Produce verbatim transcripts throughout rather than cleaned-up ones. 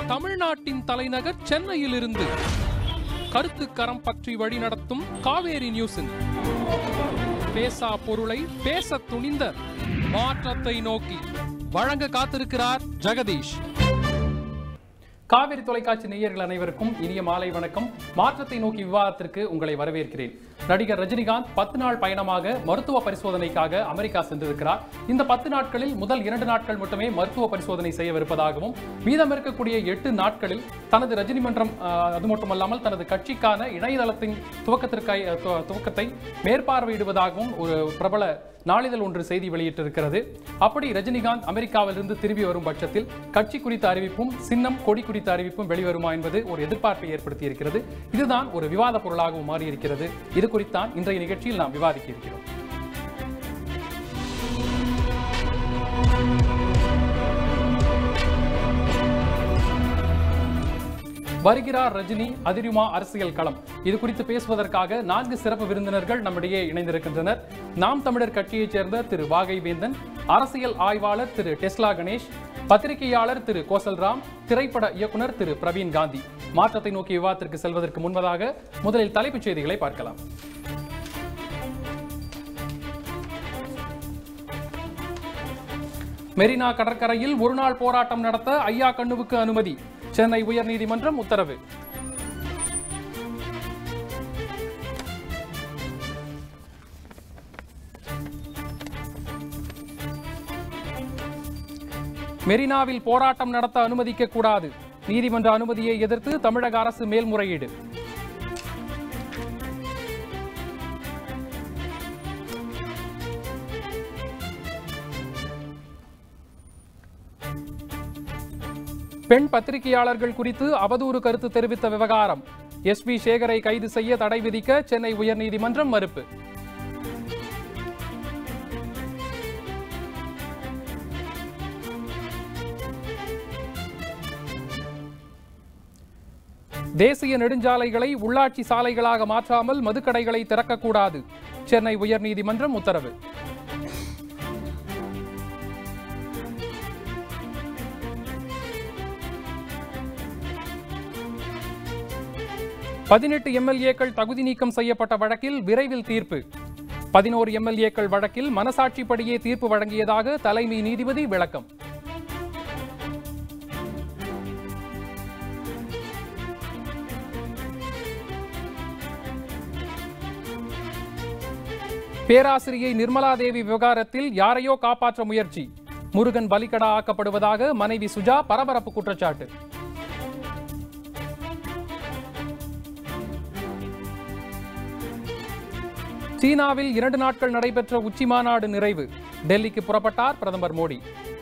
தமிழ்நாட்டின் தலைநகர் சென்னையில் இருந்து கருத்துக்கரம் பற்றி வழிநடத்தும் காவேரி நியூஸின் பேசா பொருளை பேச துணிந்த மாற்றத்தை நோக்கி வழங்க காத்திருக்கிறார் ஜெகதீஷ். காவேரி தொலைக்காட்சி நேயர்கள் அனைவருக்கும் இனிய மாலை வணக்கம். மாற்றத்தை நோக்கி விவாதத்திற்கு உங்களை வரவேற்கிறேன். நடிகர் ரஜினிகாந்த் பத்து நாள் பயணமாக மருத்துவ பரிசோதனைக்காக அமெரிக்கா சென்றிருக்கிறார். இந்த பத்து நாட்களில் முதல் இரண்டு நாட்கள் மட்டுமே மருத்துவ பரிசோதனை செய்யவிருப்பதாகவும், மீதம் இருக்கக்கூடிய எட்டு நாட்களில் தனது ரஜினி மன்றம் அது மட்டுமல்லாமல் தனது கட்சிக்கான இணையதளத்தின் துவக்கத்திற்காய் துவக்கத்தை மேற்பார்வையிடுவதாகவும் ஒரு பிரபல நாளிதழ் ஒன்று செய்தி வெளியிட்டிருக்கிறது. அப்படி ரஜினிகாந்த் அமெரிக்காவிலிருந்து திரும்பி வரும் பட்சத்தில் கட்சி குறித்த அறிவிப்பும் சின்னம் கொடி குறித்த அறிவிப்பும் வெளிவருமா என்பது ஒரு எதிர்பார்ப்பை ஏற்படுத்தி இருக்கிறது. இதுதான் ஒரு விவாத பொருளாகவும் மாறியிருக்கிறது. இது குறித்தான் இன்றைய நிகழ்ச்சியில் நாம் விவாதிக்க இருக்கிறோம். வருகிறார் ரஜினி, அதிருமா அரசியல் களம். இது குறித்து பேசுவதற்காக நான்கு சிறப்பு விருந்தினர்கள் நம்மிடையே இணைந்திருக்கின்றனர். நாம் தமிழர் கட்சியைச் சேர்ந்த திரு வாகை வேந்தன், அரசியல் ஆய்வாளர் திரு டெஸ்லா கணேஷ், பத்திரிகையாளர் திரு கோசல்ராம், திரைப்பட இயக்குனர் திரு பிரவீன் காந்தி. மாற்றத்தை நோக்கி விவாதத்திற்கு செல்வதற்கு முன்பதாக முதலில் தலைப்புச் செய்திகளை பார்க்கலாம். மெரினா கடற்கரையில் ஒருநாள் போராட்டம் நடத்த ஐயா கண்ணுவுக்கு அனுமதி. சென்னை உயர்நீதிமன்றம் உத்தரவு. மெரினாவில் போராட்டம் நடத்த அனுமதிக்க கூடாது. நீதிமன்ற அனுமதியை எதிர்த்து தமிழக அரசு மேல்முறையீடு. பெண் பத்திரிகையாளர்கள் குறித்து அவதூறு கருத்து தெரிவித்த விவகாரம். எஸ் பி சேகரை கைது செய்ய தடை விதிக்க சென்னை உயர்நீதிமன்றம் மறுப்பு. தேசிய நெடுஞ்சாலைகளை உள்ளாட்சி சாலைகளாக மாற்றாமல் மதுக்கடைகளை திறக்கக்கூடாது. சென்னை உயர்நீதிமன்றம் உத்தரவு. பதினெட்டு எம்எல்ஏக்கள் தகுதி நீக்கம் செய்யப்பட்ட வழக்கில் விரைவில் தீர்ப்பு. பதினோரு எம்எல்ஏக்கள் வழக்கில் மனசாட்சிப்படியே தீர்ப்பு வழங்கியதாக தலைமை நீதிபதி விளக்கம். பேராசிரியை நிர்மலா தேவி விவகாரத்தில் யாரையோ காப்பாற்ற முயற்சி. முருகன் பலிகடா ஆக்கப்படுவதாக மனைவி சுஜா பரபரப்பு குற்றச்சாட்டு. சீனாவில் இரண்டு நாட்கள் நடைபெற்ற உச்சி மாநாடு நிறைவு. டெல்லிக்கு புறப்பட்டார் பிரதமர் மோடி.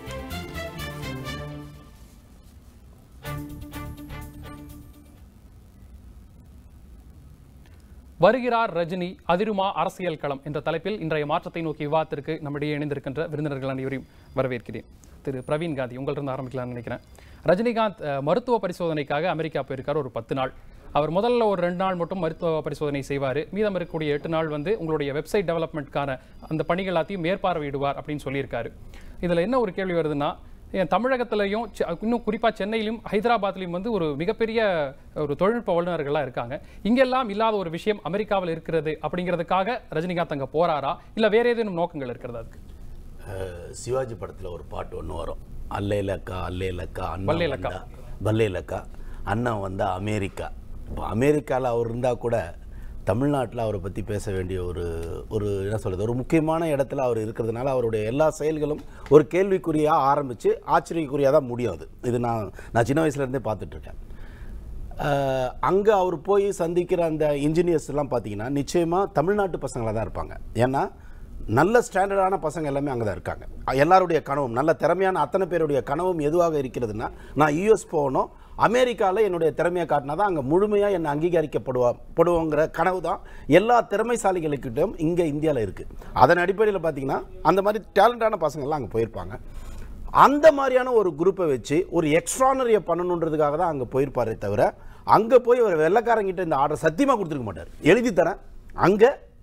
வருகிறார் ரஜினி, அதிருமா அரசியல் களம் என்ற தலைப்பில் இன்றைய மாற்றத்தை நோக்கி விவாதத்திற்கு நம்மிடையே இணைந்திருக்கின்ற விருந்தினர்கள் அனைவரையும் வரவேற்கிறேன். திரு பிரவீன் காந்தி, உங்களிருந்து ஆரம்பிக்கலாம்னு நினைக்கிறேன். ரஜினிகாந்த் மருத்துவ பரிசோதனைக்காக அமெரிக்கா போயிருக்கார் ஒரு பத்து நாள். அவர் முதல்ல ஒரு ரெண்டு நாள் மட்டும் மருத்துவ பரிசோதனை செய்வார். மீதம் இருக்கக்கூடிய எட்டு நாள் வந்து உங்களுடைய வெப்சைட் டெவலப்மெண்ட்கான அந்த பணிகள் எல்லாத்தையும் மேற்பார்வையிடுவார் அப்படின்னு சொல்லியிருக்காரு. இதில் என்ன ஒரு கேள்வி வருதுன்னா, தமிழகத்திலையும் இன்னும் குறிப்பாக சென்னையிலும் ஹைதராபாத்லையும் வந்து ஒரு மிகப்பெரிய ஒரு தொழில்நுட்ப வல்லுநர்கள்லாம் இருக்காங்க. இங்கெல்லாம் இல்லாத ஒரு விஷயம் அமெரிக்காவில் இருக்கிறது அப்படிங்கிறதுக்காக ரஜினிகாந்த் அங்கே போறாரா, இல்லை வேற ஏதேனும் நோக்கங்கள் இருக்கிறதா? அதுக்கு சிவாஜி படத்தில் ஒரு பாட்டு ஒன்று வரும், அல்லேலக்கா அல்லேலக்கா வல்லேலக்கா வல்லேலக்கா அண்ணன் வந்தா அமெரிக்கா. இப்போ அமெரிக்காவில் அவர் இருந்தால் கூட தமிழ்நாட்டில் அவரை பற்றி பேச வேண்டிய ஒரு ஒரு என்ன சொல்கிறது, ஒரு முக்கியமான இடத்துல அவர் இருக்கிறதுனால அவருடைய எல்லா செயல்களும் ஒரு கேள்விக்குறியாக ஆரம்பித்து ஆச்சரியக்குறியாக தான் முடியும். அது இது நான் நான் சின்ன வயசுலேருந்தே பார்த்துட்ருக்கேன். அங்கே அவர் போய் சந்திக்கிற அந்த இன்ஜினியர்ஸ் எல்லாம் பார்த்தீங்கன்னா நிச்சயமாக தமிழ்நாட்டு பசங்களாக தான் இருப்பாங்க. ஏன்னா நல்ல ஸ்டாண்டர்டான பசங்க எல்லாமே அங்கே தான் இருக்காங்க. எல்லாருடைய கனவும், நல்ல திறமையான அத்தனை பேருடைய கனவும் எதுவாக இருக்கிறதுனா, நான் யூஎஸ் போகணும், அமெரிக்காவில் என்னுடைய திறமையை காட்டினா தான் அங்கே முழுமையாக என்னை அங்கீகரிக்கப்படுவா படுவோங்கிற கனவு தான் எல்லா திறமைசாலிகளுக்கிட்டும் இங்கே இந்தியாவில் இருக்குது. அதன் அடிப்படையில் பார்த்திங்கன்னா அந்த மாதிரி டேலண்டான பசங்கள்லாம் அங்கே போயிருப்பாங்க. அந்த மாதிரியான ஒரு குரூப்பை வச்சு ஒரு எக்ஸ்ட்ரானரியை பண்ணணுன்றதுக்காக தான் அங்கே போயிருப்பாரே தவிர, அங்கே போய் ஒரு வெள்ளைக்காரங்கிட்ட இந்த ஆர்டர் சத்தியமாக கொடுத்துருக்க மாட்டார். எழுதி தரேன், அங்கே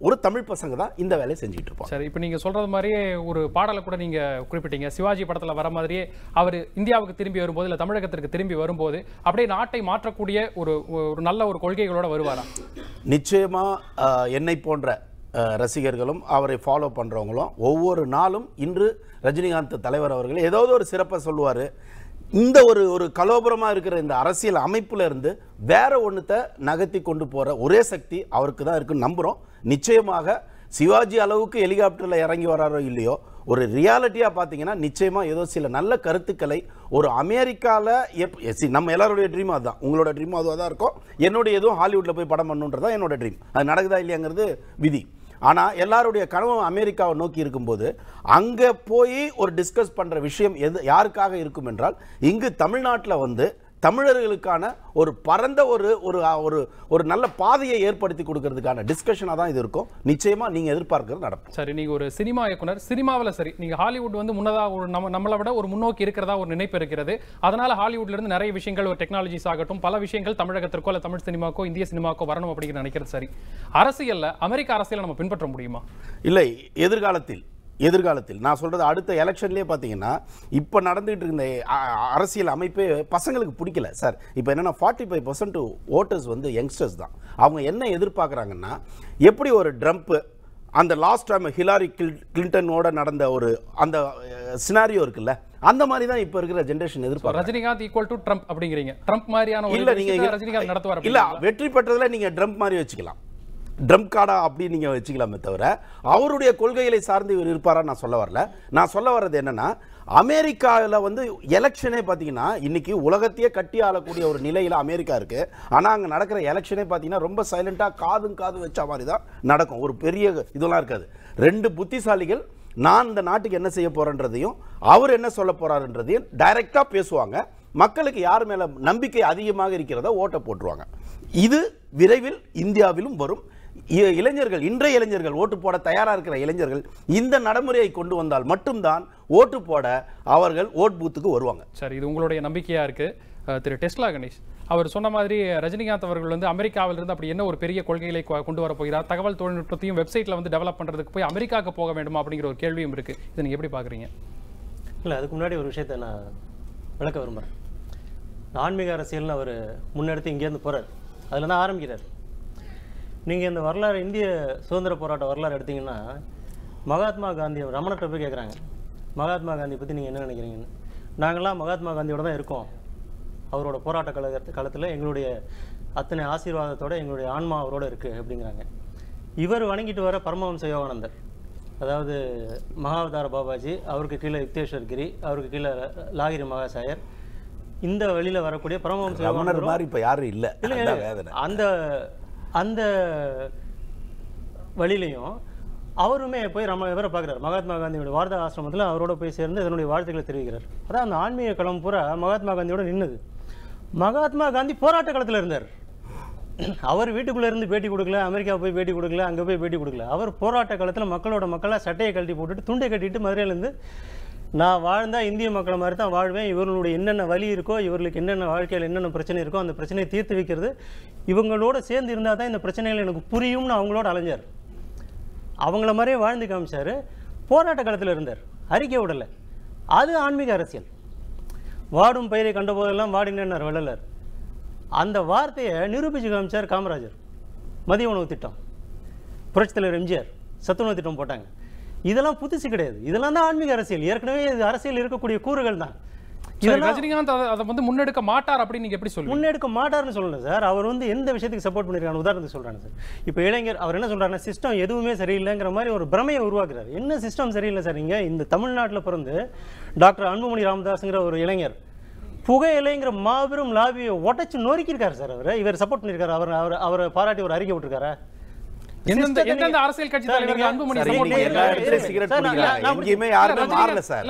ஒரு தமிழ் பசங்க தான் இந்த வேலையை செஞ்சுட்டு இருப்பாங்க. சரி, இப்போ நீங்க சொல்றது மாதிரியே ஒரு பாடலை கூட நீங்க குறிப்பிட்டீங்க. சிவாஜி படத்துல வர மாதிரியே அவர் இந்தியாவுக்கு திரும்பி வரும்போது இல்ல தமிழகத்திற்கு திரும்பி வரும்போது அப்படியே நாட்டை மாற்றக்கூடிய ஒரு ஒரு நல்ல ஒரு கொள்கைகளோட வருவாரா? நிச்சயமா என்னை போன்ற ரசிகர்களும் அவரை ஃபாலோ பண்றவங்களும் ஒவ்வொரு நாளும் இன்று ரஜினிகாந்த் தலைவர் அவர்கள் ஏதாவது ஒரு சிறப்பை சொல்லுவார். இந்த ஒரு ஒரு கலோபரமா இருக்கிற இந்த அரசியல் அமைப்புல இருந்து வேற ஒண்ணுத்தை நகர்த்தி கொண்டு போற ஒரே சக்தி அவருக்கு தான் இருக்குன்னு நம்புறோம். நிச்சயமாக சிவாஜி அளவுக்கு ஹெலிகாப்டர்ல இறங்கி வராரோ இல்லையோ, ஒரு ரியாலிட்டியா பாத்தீங்கன்னா நிச்சயமா ஏதோ சில நல்ல கருத்துக்களை ஒரு அமெரிக்கால நம்ம எல்லாருடைய ட்ரீம் அதுதான், உங்களோட ட்ரீம் அதுவாக தான் இருக்கும். என்னுடைய எதுவும் ஹாலிவுட்ல போய் படம் பண்ணுன்றதா என்னோட ட்ரீம். அது நடக்குதா இல்லையாங்கிறது விதி. ஆனால் எல்லாருடைய கனவு அமெரிக்காவை நோக்கி இருக்கும்போது அங்கே போய் ஒரு டிஸ்கஸ் பண்ணுற விஷயம் எது யாருக்காக இருக்கும் என்றால், இங்கு தமிழ்நாட்டில் வந்து தமிழர்களுக்கான ஒரு பரந்த ஒரு ஒரு ஒரு நல்ல பாதையை ஏற்படுத்தி கொடுக்கறதுக்கான டிஸ்கஷனாக தான் இது இருக்கும். நிச்சயமா நீங்க எதிர்பார்க்கிறது நடக்கும். சரி, நீங்க ஒரு சினிமா இயக்குனர், சினிமாவில் சரி நீங்க ஹாலிவுட் வந்து முன்னதாக ஒரு நம்ம நம்மளை விட ஒரு முன்னோக்கி இருக்கிறதா ஒரு நினைப்பு இருக்கிறது. அதனால ஹாலிவுட்ல இருந்து நிறைய விஷயங்கள், ஒரு டெக்னாலஜிஸ் ஆகட்டும், பல விஷயங்கள் தமிழகத்திற்கோ இல்லை தமிழ் சினிமாக்கோ இந்திய சினிமாக்கோ வரணும் அப்படிங்கிற நினைக்கிறது சரி. அரசியல்ல அமெரிக்க அரசியலை நம்ம பின்பற்ற முடியுமா? இல்லை, எதிர்காலத்தில் எதிர்காலத்தில் நான் சொல்றது அடுத்த எலெக்ஷன்லேயே பார்த்தீங்கன்னா இப்போ நடந்துகிட்டு இருந்த அரசியல் அமைப்பே பசங்களுக்கு பிடிக்கல சார். இப்போ என்னன்னா ஃபார்ட்டி ஃபைவ் பர்சன்ட் ஓட்டர்ஸ் வந்து யங்ஸ்டர்ஸ் தான். அவங்க என்ன எதிர்பார்க்குறாங்கன்னா, எப்படி ஒரு ட்ரம்ப் அந்த லாஸ்ட் டைம் ஹிலாரி கிளின்டனோட நடந்த ஒரு அந்த சினாரியோ இருக்குல்ல, அந்த மாதிரி தான் இப்போ இருக்கிற ஜெனரேஷன் எதிர்பார்க்க. ரஜினிகாந்த் ஈக்குவல் டு ட்ரம்ப் அப்படிங்கிறீங்க. ட்ரம்ப் மாதிரியான இல்ல நீங்க ரஜினிகாந்த் நடத்துவார் இல்ல, வெற்றி பெற்றதுல நீங்க ட்ரம்ப் மாதிரி வச்சுக்கலாம், ட்ரம்ப் கார்டா அப்படி நீங்க வச்சுக்கலாமே தவிர அவருடைய கொள்கைகளை சார்ந்து இவர் இருப்பாரா நான் சொல்ல வரல. நான் சொல்ல வர்றது என்னன்னா, அமெரிக்காவில் வந்து எலெக்ஷனே பார்த்தீங்கன்னா இன்னைக்கு உலகத்தையே கட்டி ஆளக்கூடிய ஒரு நிலையில் அமெரிக்கா இருக்கு. ஆனால் அங்கே நடக்கிற எலெக்ஷனே பார்த்தீங்கன்னா ரொம்ப சைலண்டாக காதும் காது வச்ச மாதிரி தான் நடக்கும். ஒரு பெரிய இதெல்லாம் இருக்காது. ரெண்டு புத்திசாலிகள் நான் இந்த நாட்டுக்கு என்ன செய்ய போறேன்றதையும் அவர் என்ன சொல்ல போறாருன்றதையும் டைரக்டா பேசுவாங்க. மக்களுக்கு யார் மேல நம்பிக்கை அதிகமாக இருக்கிறதோ ஓட்டை போட்டுருவாங்க. இது விரைவில் இந்தியாவிலும் வரும். இளைஞர்கள், இன்றைய இளைஞர்கள், ஓட்டு போட தயாரா இருக்கிற இளைஞர்கள் இந்த நடைமுறையை கொண்டு வந்தால் மட்டும்தான் ஓட்டு போட அவர்கள் ஓட் பூத்துக்கு வருவாங்க. சரி, இது உங்களுடைய நம்பிக்கையா இருக்கு. திரு டெஸ்லா கணேஷ் அவர் சொன்ன மாதிரி ரஜினிகாந்த் அவர்கள் வந்து அமெரிக்காவில் இருந்து அப்படி என்ன ஒரு பெரிய கொள்கைகளை கொண்டு வர போகிறார், தகவல் தொழில்நுட்பத்தையும் வெப்சைட்ல வந்து டெவலப் பண்றதுக்கு போய் அமெரிக்காவுக்கு போக வேண்டுமா அப்படிங்கிற ஒரு கேள்வியும் இருக்கு. இதை நீங்க எப்படி பாக்குறீங்க? இல்லை, அதுக்கு முன்னாடி ஒரு விஷயத்தை நான் விளக்க விரும்புகிறேன். ஆன்மீக அரசியல்னு அவர் முன்னெடுத்து இங்கேருந்து போகிறார், அதில் தான் ஆரம்பிக்கிறார். நீங்கள் இந்த வரலாறு, இந்திய சுதந்திர போராட்ட வரலாறு எடுத்திங்கன்னா, மகாத்மா காந்தி ரமணத்தை போய் கேட்குறாங்க, மகாத்மா காந்தி பற்றி நீங்கள் என்ன நினைக்கிறீங்கன்னு. நாங்கள்லாம் மகாத்மா காந்தியோட தான் இருக்கோம், அவரோட போராட்ட கால காலத்தில் எங்களுடைய அத்தனை ஆசீர்வாதத்தோடு எங்களுடைய ஆன்மா அவரோட இருக்குது அப்படிங்கிறாங்க. இவர் வணங்கிட்டு வர பரமஹம்ச யோகானந்தர், அதாவது மகாவதார பாபாஜி, அவருக்கு கீழே யுக்தேஸ்வர் கிரி, அவருக்கு கீழே லாகிரி மகாசாயர், இந்த வழியில் வரக்கூடிய பரமஹம்ச யோகானந்தர் மாதிரி இப்போ யாரும் இல்லை. அந்த அந்த வழியிலையும் அவருமே போய் நம்ம இவரை பார்க்குறாரு, மகாத்மா காந்தியோட வார்த்தா ஆசிரமத்தில் அவரோட போய் சேர்ந்து அதனுடைய வாழ்த்துக்களை தெரிவிக்கிறார். அதான் அந்த ஆன்மீக களம் பூரா மகாத்மா காந்தியோட நின்றுது. மகாத்மா காந்தி போராட்ட காலத்தில் இருந்தார். அவர் வீட்டுக்குள்ளே இருந்து பேட்டி கொடுக்கல, அமெரிக்கா போய் பேட்டி கொடுக்கல, அங்கே போய் பேட்டி கொடுக்கல. அவர் போராட்ட காலத்தில் மக்களோட மக்களாக சட்டையை கழட்டி போட்டுட்டு துண்டை கட்டிட்டு மதுரையிலேருந்து, நான் வாழ்ந்தால் இந்திய மக்களை மாதிரி தான் வாழ்வேன், இவர்களுடைய என்னென்ன வழி இருக்கோ, இவர்களுக்கு என்னென்ன வாழ்க்கையில் என்னென்ன பிரச்சனை இருக்கோ அந்த பிரச்சனையை தீர்த்து வைக்கிறது, இவங்களோட சேர்ந்து இருந்தால் தான் இந்த பிரச்சனைகள் எனக்கு புரியும்னு அவங்களோட அலைஞ்சார். அவங்கள மாதிரியே வாழ்ந்து காமிச்சார். போராட்ட காலத்தில் இருந்தார், அறிக்கை விடலை. அது ஆன்மீக அரசியல். வாடும் பயிரை கண்ட போதெல்லாம் வாடினார் வள்ளலார். அந்த வார்த்தையை நிரூபித்து காமிச்சார் காமராஜர். மதிய உணவு திட்டம், புரட்சித் தலைவர் எம்ஜிஆர் சத்துணவு திட்டம் போட்டாங்க. இதெல்லாம் புதுசு கிடையாது, இதெல்லாம் தான் ஆன்மீக அரசியல். ஏற்கனவே இது அரசியல் இருக்கக்கூடிய கூறுகள் தான். ரஜினிகாந்த் அதை வந்து முன்னெடுக்க மாட்டார் அப்படின்னு நீங்க எப்படி சொல்லுங்க? முன்னெடுக்க மாட்டார்னு சொல்லல சார். அவர் வந்து எந்த விஷயத்துக்கு சப்போர்ட் பண்ணிருக்காங்க உதாரணத்துக்கு சொல்றாங்க சார். இப்போ இளைஞர் அவர் என்ன சொல்றாருன்னா, சிஸ்டம் எதுவுமே சரியில்லைங்கிற மாதிரி ஒரு பிரமையை உருவாக்குறாரு. என்ன சிஸ்டம் சரியில்லை சார்? நீங்க இந்த தமிழ்நாட்டில் பிறந்து டாக்டர் அன்புமணி ராமதாஸ்ங்கிற ஒரு இளைஞர் புகையிலைங்கிற மாபெரும் லாபியை உடச்சு நொறுக்கியிருக்காரு சார். அவர் இவர் சப்போர்ட் பண்ணியிருக்காரு. அவர் அவர் அவரை பாராட்டி ஒரு அறிக்கை விட்டுருக்காரு. எந்தெந்த அரசியல் கட்சி தலைவர்கள் அன்புமணி சப்போர்ட் பண்ணிருக்காங்க? சிகரெட் குடிக்கிறாங்க, எங்கேயுமே யாருமே மாறல சார்.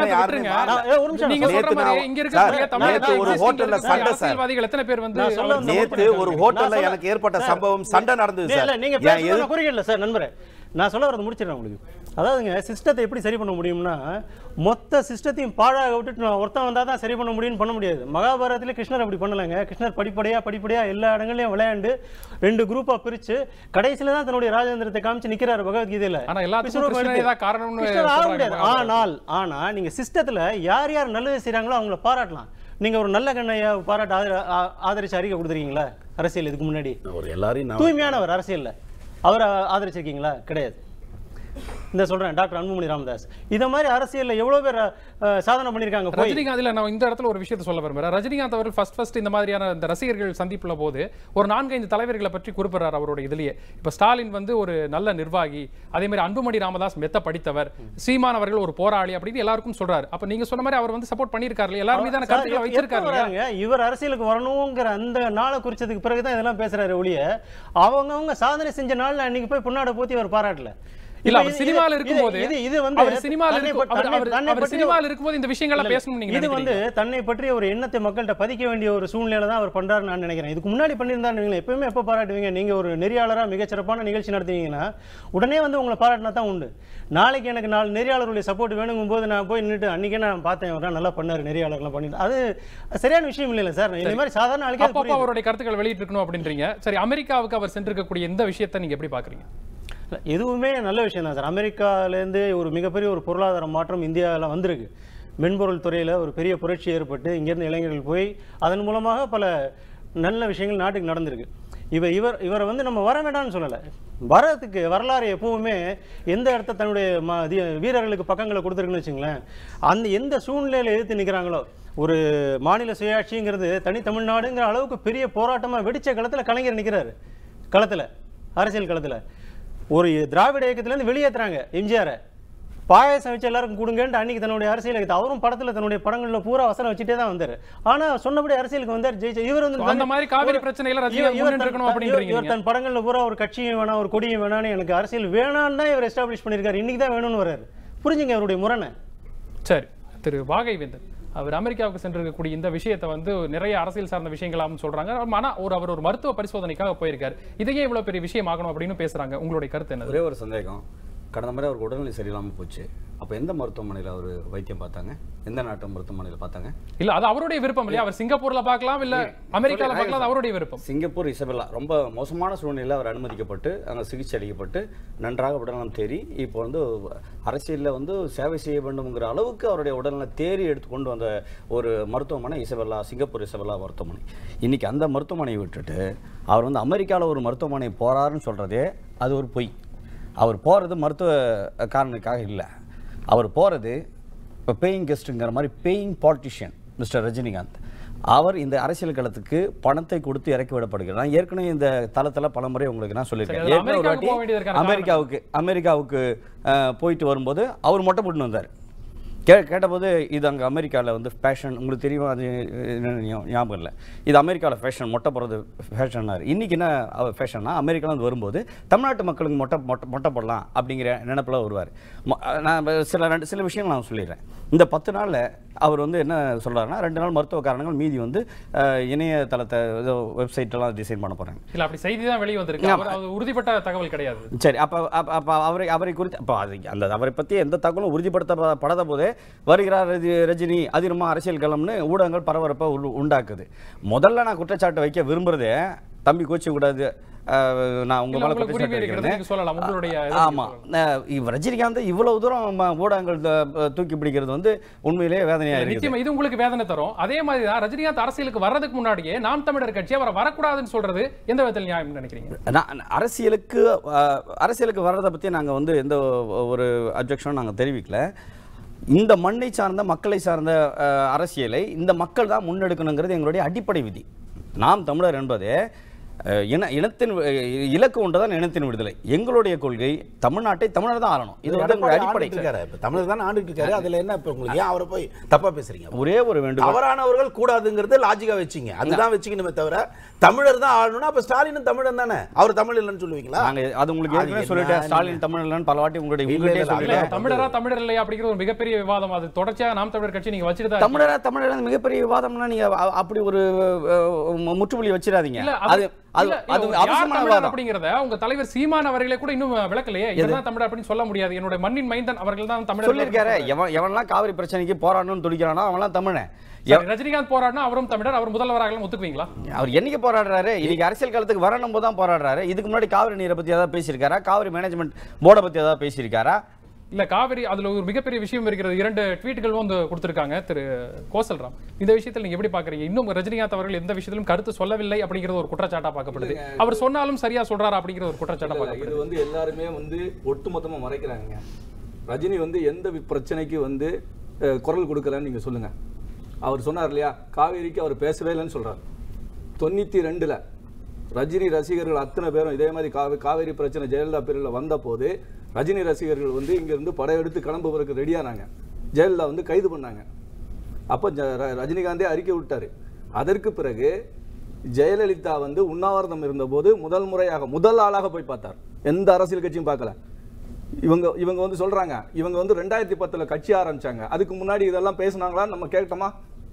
நீங்க சொல்ற மாதிரி இங்க இருக்கக்கூடிய தமிழக ஒரு ஹோட்டல்ல சண்டை சார், அரசியல்வாதிகள் எத்தனை பேர் வந்து நேத்து ஒரு ஹோட்டல்ல எனக்கு ஏற்பட்ட சம்பவம், சண்டை நடந்தது சார். நீங்க குறுகிடல சார் நண்பரே, நான் சொல்ல வரது முடிச்சிடுறேன் உங்களுக்கு. அதாவதுங்க சிஸ்டத்தை எப்படி சரி பண்ண முடியும்னா மொத்த சிஸ்டத்தையும் பாழாக விட்டுட்டு நான் ஒருத்தன் வந்தால் தான் சரி பண்ண முடியும்னு பண்ண முடியாது. மகாபாரதத்தில் கிருஷ்ணர் அப்படி பண்ணலைங்க. கிருஷ்ணர் படிப்படியாக படிப்படியாக எல்லா இடங்களையும் விளையாண்டு ரெண்டு குரூப்பாக பிரித்து கடைசியில் தான் தன்னுடைய ராஜேந்திரத்தை காமிச்சு நிற்கிறார் பகவத்கீதையில். ஆனால் ஆனால் நீங்கள் சிஸ்டத்தில் யார் யார் நல்லது செய்கிறாங்களோ அவங்கள பாராட்டலாம். நீங்கள் ஒரு நல்ல கண்ணையை பாராட்ட ஆதரிச்சு அறிக்கை கொடுத்துருக்கீங்களா அரசியல்? இதுக்கு முன்னாடி ஒரு எல்லாரையும் தூய்மையானவர் அரசியலில் அவரை ஆதரிச்சிருக்கீங்களா? கிடையாது. இந்த சொல்றேன் டாக்டர் அன்புமணி ராமதாஸ் இத மாதிரி அரசியல்ல எவ்வளவு பேர் சாதனை பண்ணிருக்காங்க. ரஜினிகாந்த் நான் இந்த இடத்துல ஒரு விஷயத்தை சொல்ல விரும்புறேன். ரஜினிகாந்த் அவர்கள் ஃபர்ஸ்ட் ஃபர்ஸ்ட் இந்த மாதிரியான இந்த ரசிகர்கள் சந்திப்புல போது ஒரு நான்கைந்து தலைவர்களை பற்றி குறிப்பிடுறார் அவருடைய இதுலயே. இப்ப ஸ்டாலின் வந்து ஒரு நல்ல நிர்வாகி, அதே மாதிரி அன்புமணி ராமதாஸ் மெத்த படித்தவர், சீமான் அவர்கள் ஒரு போராளி அப்படின்னு எல்லாருக்கும் சொல்றாரு. அப்ப நீங்க சொன்ன மாதிரி அவர் வந்து சப்போர்ட் பண்ணிருக்காரு, எல்லாரும் மீதான கருத்துக்களை வச்சிருக்காரு. இவர் அரசியலுக்கு வரணுங்கிற அந்த நாளை குறிச்சதுக்கு பிறகுதான் இதெல்லாம் பேசுறாரு ஒழிய அவங்கவுங்க சாதனை செஞ்ச நாள்ல அன்னைக்கு போய் பொன்னாடை போத்தி அவர் பாராட்டல. இல்ல அவர் சினிமால இருக்கும்போது இது வந்து அவர் சினிமால அவர் சினிமால இருக்கும்போது இந்த விஷயங்களை பேசணும். நீங்க இது வந்து தன்னை பற்றி ஒரு எண்ணத்தை மக்கள்கிட்ட பதிக்க வேண்டிய ஒரு சூழ்நிலை தான் அவர் பண்றாரு நான் நினைக்கிறேன். இதுக்கு முன்னாடி பண்ணியிருந்தா நீங்க எப்பவுமே எப்ப பாராட்டுவீங்க? நீங்க ஒரு நெறியாளரா மிகச்சிறப்பான நிகழ்ச்சி நடத்துவீங்கன்னா உடனே வந்து உங்களை பாராட்டினா தான் உண்டு. நாளைக்கு எனக்கு நாலு நெறியாளர்களுடைய சப்போர்ட் வேணுங்கும் போது நான் போய் நின்றுட்டு அன்னைக்கே நான் பார்த்தேன் அவர் நல்லா பண்ணாரு நெறியாளர்லாம் பண்ணிட்டு அது சரியான விஷயம் இல்லைல்ல சார். இந்த மாதிரி சாதாரண ஆளுக்கு அவருடைய கருத்துக்கள் வெளியிட்டு இருக்கணும் அப்படின்றீங்க. சரி, அமெரிக்காவுக்கு அவர் சென்றிருக்கக்கூடிய இந்த விஷயத்தை நீங்க எப்படி பாக்குறீங்க? எதுவுமே நல்ல விஷயம் தான் சார். அமெரிக்காவிலேருந்து ஒரு மிகப்பெரிய ஒரு பொருளாதார மாற்றம் இந்தியாவில் வந்திருக்கு. மென்பொருள் துறையில் ஒரு பெரிய புரட்சி ஏற்பட்டு இங்கேருந்து இளைஞர்கள் போய் அதன் மூலமாக பல நல்ல விஷயங்கள் நாட்டுக்கு நடந்திருக்கு. இவர் இவர் இவரை வந்து நம்ம வர வேண்டாம்னு சொல்லலை. வரதுக்கு வரலாறு எப்பவுமே எந்த இடத்த தன்னுடைய ம வீரர்களுக்கு பக்கங்களை கொடுத்துருக்குன்னு வச்சுங்களேன், அந்த எந்த சூழ்நிலையில் எதிர்த்து நிற்கிறாங்களோ ஒரு மாநில சுயாட்சிங்கிறது தனி தமிழ்நாடுங்கிற அளவுக்கு பெரிய போராட்டமாக வெடித்த களத்தில் கலைஞர் நிற்கிறாரு. களத்தில் அரசியல் களத்தில் ஒரு திராவிட இயக்கத்திலேருந்து வெளியேற்றுறாங்க எம்ஜிஆரை. பாயசம் வச்சு எல்லாருக்கும் கொடுங்கன்ட்டு அன்னைக்கு தன்னுடைய அரசியலுக்கு அவரும் படத்தில் தன்னுடைய படங்களில் பூரா வசனம் வச்சுட்டே தான் வந்தார். ஆனால் சொன்னபடி அரசியலுக்கு வந்தார், ஜெயிச்ச இவர் வந்து அந்த மாதிரி காவிரி பிரச்சனையில இவர் தன் படங்களில் பூரா ஒரு கட்சியும் வேணாம் ஒரு கொடியும் வேணான்னு எனக்கு அரசியல் வேணான்னு தான் இவர் எஸ்டாப்ளிஷ் பண்ணியிருக்காரு. இன்னைக்கு தான் வேணும்னு வர்றாரு. புரிஞ்சுங்க அவருடைய முரணை. சரி, திரு வாகை வேந்தன் அவர் அமெரிக்காவுக்கு சென்றிருக்கக்கூடிய இந்த விஷயத்தை வந்து நிறைய அரசியல் சார்ந்த விஷயங்களாகவும் சொல்றாங்க. ஆனால் ஒரு அவர் ஒரு மருத்துவ பரிசோதனைக்காக போயிருக்காரு. இதையே இவ்வளவு பெரிய விஷயம் ஆகணும் அப்படின்னு பேசுறாங்க. உங்களுடைய கருத்து என்ன? ஒரே ஒரு சந்தேகம். கடந்த முறை அவருக்கு உடல்நிலை சரியில்லாமல் போச்சு. அப்போ எந்த மருத்துவமனையில் அவர் வைத்தியம் பார்த்தாங்க? எந்த நாட்டு மருத்துவமனையில் பார்த்தாங்க? இல்ல அது அவருடைய விருப்பம் இல்லையா? அவர் சிங்கப்பூர்ல பார்க்கலாம், இல்ல அமெரிக்கால பார்க்கலாம், அவருடைய விருப்பம். சிங்கப்பூர் இசபெல்லா ரொம்ப மோசமான சூழ்நிலையில் அவர் அனுமதிக்கப்பட்டு அங்கே சிகிச்சை அளிக்கப்பட்டு நன்றாக உடல்நலம் தேறி இப்போ வந்து அரசியலில் வந்து சேவை செய்ய வேண்டும்ங்கிற அளவுக்கு அவருடைய உடல்நலம் தேறி எடுத்து கொண்டு வந்த ஒரு மருத்துவமனை இசபெல்லா, சிங்கப்பூர் இசபெல்லா மருத்துவமனை. இன்னைக்கு அந்த மருத்துவமனையை விட்டுட்டு அவர் வந்து அமெரிக்காவில் ஒரு மருத்துவமனை போறாருன்னு சொல்றதே அது ஒரு பொய். அவர் போகிறது மருத்துவ காரணத்துக்காக இல்லை. அவர் போகிறது இப்போ பேயிங் கெஸ்ட்டுங்கிற மாதிரி பேயிங் பாலிட்டிஷியன் மிஸ்டர் ரஜினிகாந்த். அவர் இந்த அரசியல் களத்துக்கு பணத்தை கொடுத்து இறக்கி விடப்படுகிறார். நான் ஏற்கனவே இந்த தளத்தில் பல முறை உங்களுக்கு நான் சொல்லியிருக்கேன். ஏற்கனவே ஒரு வாட்டி அமெரிக்காவுக்கு அமெரிக்காவுக்கு போயிட்டு வரும்போது அவர் மொட்டை போட்டுன்னு வந்தார். கே கேட்டபோது இது அங்கே அமெரிக்காவில் வந்து ஃபேஷன், உங்களுக்கு தெரியும், அது ஞாபகம் இல்லை, இது அமெரிக்காவில் ஃபேஷன், மொட்டை போடுறது ஃபேஷன்னாரு. இன்றைக்கி என்ன ஃபேஷன்னா அமெரிக்காவில் வரும்போது தமிழ்நாட்டு மக்களுக்கு மொட்டை மொட்டை மொட்டை போடலாம் அப்படிங்கிற நினைப்பில் வருவார். நான் சில ரெண்டு சில விஷயங்கள் நான் சொல்லிடுறேன். இந்த பத்து நாளில் அவர் வந்து என்ன சொல்கிறாருன்னா ரெண்டு நாள் மருத்துவ காரணங்கள், மீதி வந்து இணையதளத்தை ஏதோ வெப்சைட்டெல்லாம் டிசைன் பண்ண போகிறாங்க. இல்லை அப்படி செய்தி தான் வெளியே வந்திருக்கு, உறுதிப்பட்ட தகவல் கிடையாது. சரி, அப்போ அப்போ அவரை அவரை குறித்து அப்போ அது அந்த அவரை பற்றி எந்த தகவலும் உறுதிப்படுத்தப்படாத போதே வருகிறார் ரஜினி, அது ரொம்ப அரசியல் களம்னு ஊடகங்கள் பரபரப்பை உண்டாக்குது. முதல்ல நான் குற்றச்சாட்டு வைக்க விரும்புறதே, தம்பி கோச்சு கூடாது, நான் உங்க மேல குற்றச்சாட்டு. ஆமா, ரஜினிகாந்த் இவ்வளவு தூரம் ஊடகங்கள் தூக்கி பிடிக்கிறது வந்து உண்மையிலேயே வேதனையா இருக்கு. இது உங்களுக்கு வேதனை தரும். அதே மாதிரி தான் ரஜினிகாந்த் அரசியலுக்கு வர்றதுக்கு முன்னாடியே நாம் தமிழர் கட்சி அவரை வரக்கூடாதுன்னு சொல்றது எந்த விதத்தில் நியாயம் நினைக்கிறீங்க? நான் அரசியலுக்கு அரசியலுக்கு வர்றதை பத்தி நாங்க வந்து எந்த ஒரு அப்ஜெக்ஷனும் நாங்க தெரிவிக்கல. இந்த மண்ணை சார்ந்த மக்களை சார்ந்த அரசியலை இந்த மக்கள் தான் முன்னெடுக்கணுங்கிறது எங்களுடைய அடிப்படை விதி. நாம் தமிழர் என்பதே இன இனத்தின் இலக்கு ஒன்றுதான் இனத்தின் விடுதலை. எங்களுடைய கொள்கை தமிழ்நாட்டை தமிழர் தான் ஆளணும். இது வந்து அடிப்படை. தமிழர் தான் ஆண்டுட்டு இருக்காரு. அதுல என்ன இப்ப உங்களுக்கு ஏன் அவரை போய் தப்பா பேசுறீங்க? ஒரே ஒரு வேண்டும், அவரானவர்கள் கூடாதுங்கிறது லாஜிக்கா வச்சீங்க, அதுதான் வச்சுக்கணுமே தவிர தமிழர் தான் ஆளணும்னா அப்ப ஸ்டாலினும் தமிழன் தானே, அவர் தமிழ் இல்லைன்னு சொல்லுவீங்களா? நாங்க அது உங்களுக்கு ஏற்கனவே சொல்லிட்டேன், ஸ்டாலின் தமிழ் இல்லைன்னு பல வாட்டி உங்களுடைய உங்கள்கிட்ட சொல்லிட்டேன். தமிழரா தமிழர் இல்லையா அப்படிங்கிற ஒரு மிகப்பெரிய விவாதம், அது தொடர்ச்சியாக நாம் தமிழர் கட்சி நீங்க வச்சிருந்தா தமிழரா தமிழர் மிகப்பெரிய விவாதம்னா நீங்க அப்படி ஒரு முற்றுப்புள்ளி வச்சிடாதீங்க. அது அது அது அவசியமான அப்படிங்கறத உங்க தலைவர் சீமான் அவர்களே கூட இன்னும் விளக்கலையே. இதுதான் தமிழர் அப்படின்னு சொல்ல முடியாது. என்னோட மண்ணின் மைந்தன் அவர்கள் தான் தமிழர் சொல்லியிருக்காரு. எவன் எவன்லாம் காவிரி பிரச்சனைக்கு போராடணும்னு துடிக்கிறானோ அவன்லாம் தமிழன். ரஜினிகாந்த் போராடினா அவரும் தமிழர், அவர் முதல்வராக ஒத்துக்குவீங்களா? அவர் என்னைக்கு போராடுறாரு? இன்னைக்கு அரசியல் காலத்துக்கு வரணும் போது தான் போராடுறாரு. இதுக்கு முன்னாடி காவிரி நீரை பத்தி ஏதாவது பேசியிருக்காரா? காவிரி மேனேஜ்மெண்ட் போர்டை பத்தி ஏதாவது பேசியிருக்காரா? இல்ல, காவிரி அதுல ஒரு மிகப்பெரிய விஷயம் இருக்கிறது. இரண்டு ட்வீட்டுகள் வந்து கொடுத்திருக்காங்க திரு கோசல்ராம். இந்த விஷயத்தில் நீங்க எப்படி பாக்குறீங்க? இன்னும் ரஜினிகாந்த் அவர்கள் எந்த விஷயத்திலும் கருத்து சொல்லவில்லை அப்படிங்கிறது ஒரு குற்றச்சாட்டா பார்க்கப்படுது. அவர் சொன்னாலும் சரியா சொல்றாரா அப்படிங்கிற ஒரு குற்றச்சாட்டா பார்க்கப்படுது. இது வந்து எல்லாருமே வந்து ஒட்டுமொத்தமா மறைக்கிறாங்க. ரஜினி வந்து எந்த பிரச்சனைக்கு வந்து குரல் கொடுக்கலன்னு நீங்க சொல்லுங்க. அவர் சொன்னார் இல்லையா, காவேரிக்கு அவர் பேசவே இல்லைன்னு சொல்றாரு. தொண்ணூத்தி ரெண்டுல ரஜினி ரசிகர்கள் அத்தனை பேரும் இதே மாதிரி காவே காவேரி பிரச்சனை ஜெயலலிதா பேரில் வந்த போது ரஜினி ரசிகர்கள் வந்து இங்கிருந்து படையெடுத்து கிளம்புவதற்கு ரெடியானாங்க. ஜெயலலிதா வந்து கைது பண்ணாங்க. அப்போ ரஜினிகாந்தே அறிக்கை விட்டார். அதற்கு பிறகு ஜெயலலிதா வந்து உண்ணாவிரதம் இருந்தபோது முதல் முறையாக முதல் ஆளாக போய் பார்த்தார். எந்த அரசியல் கட்சியும் பார்க்கல. இவங்க இவங்க வந்து சொல்றாங்க, இவங்க வந்து ரெண்டாயிரத்தி பத்துல கட்சி ஆரம்பிச்சாங்க. அதுக்கு முன்னாடி இதெல்லாம் பேசினாங்களான்னு நம்ம கேட்டோமா?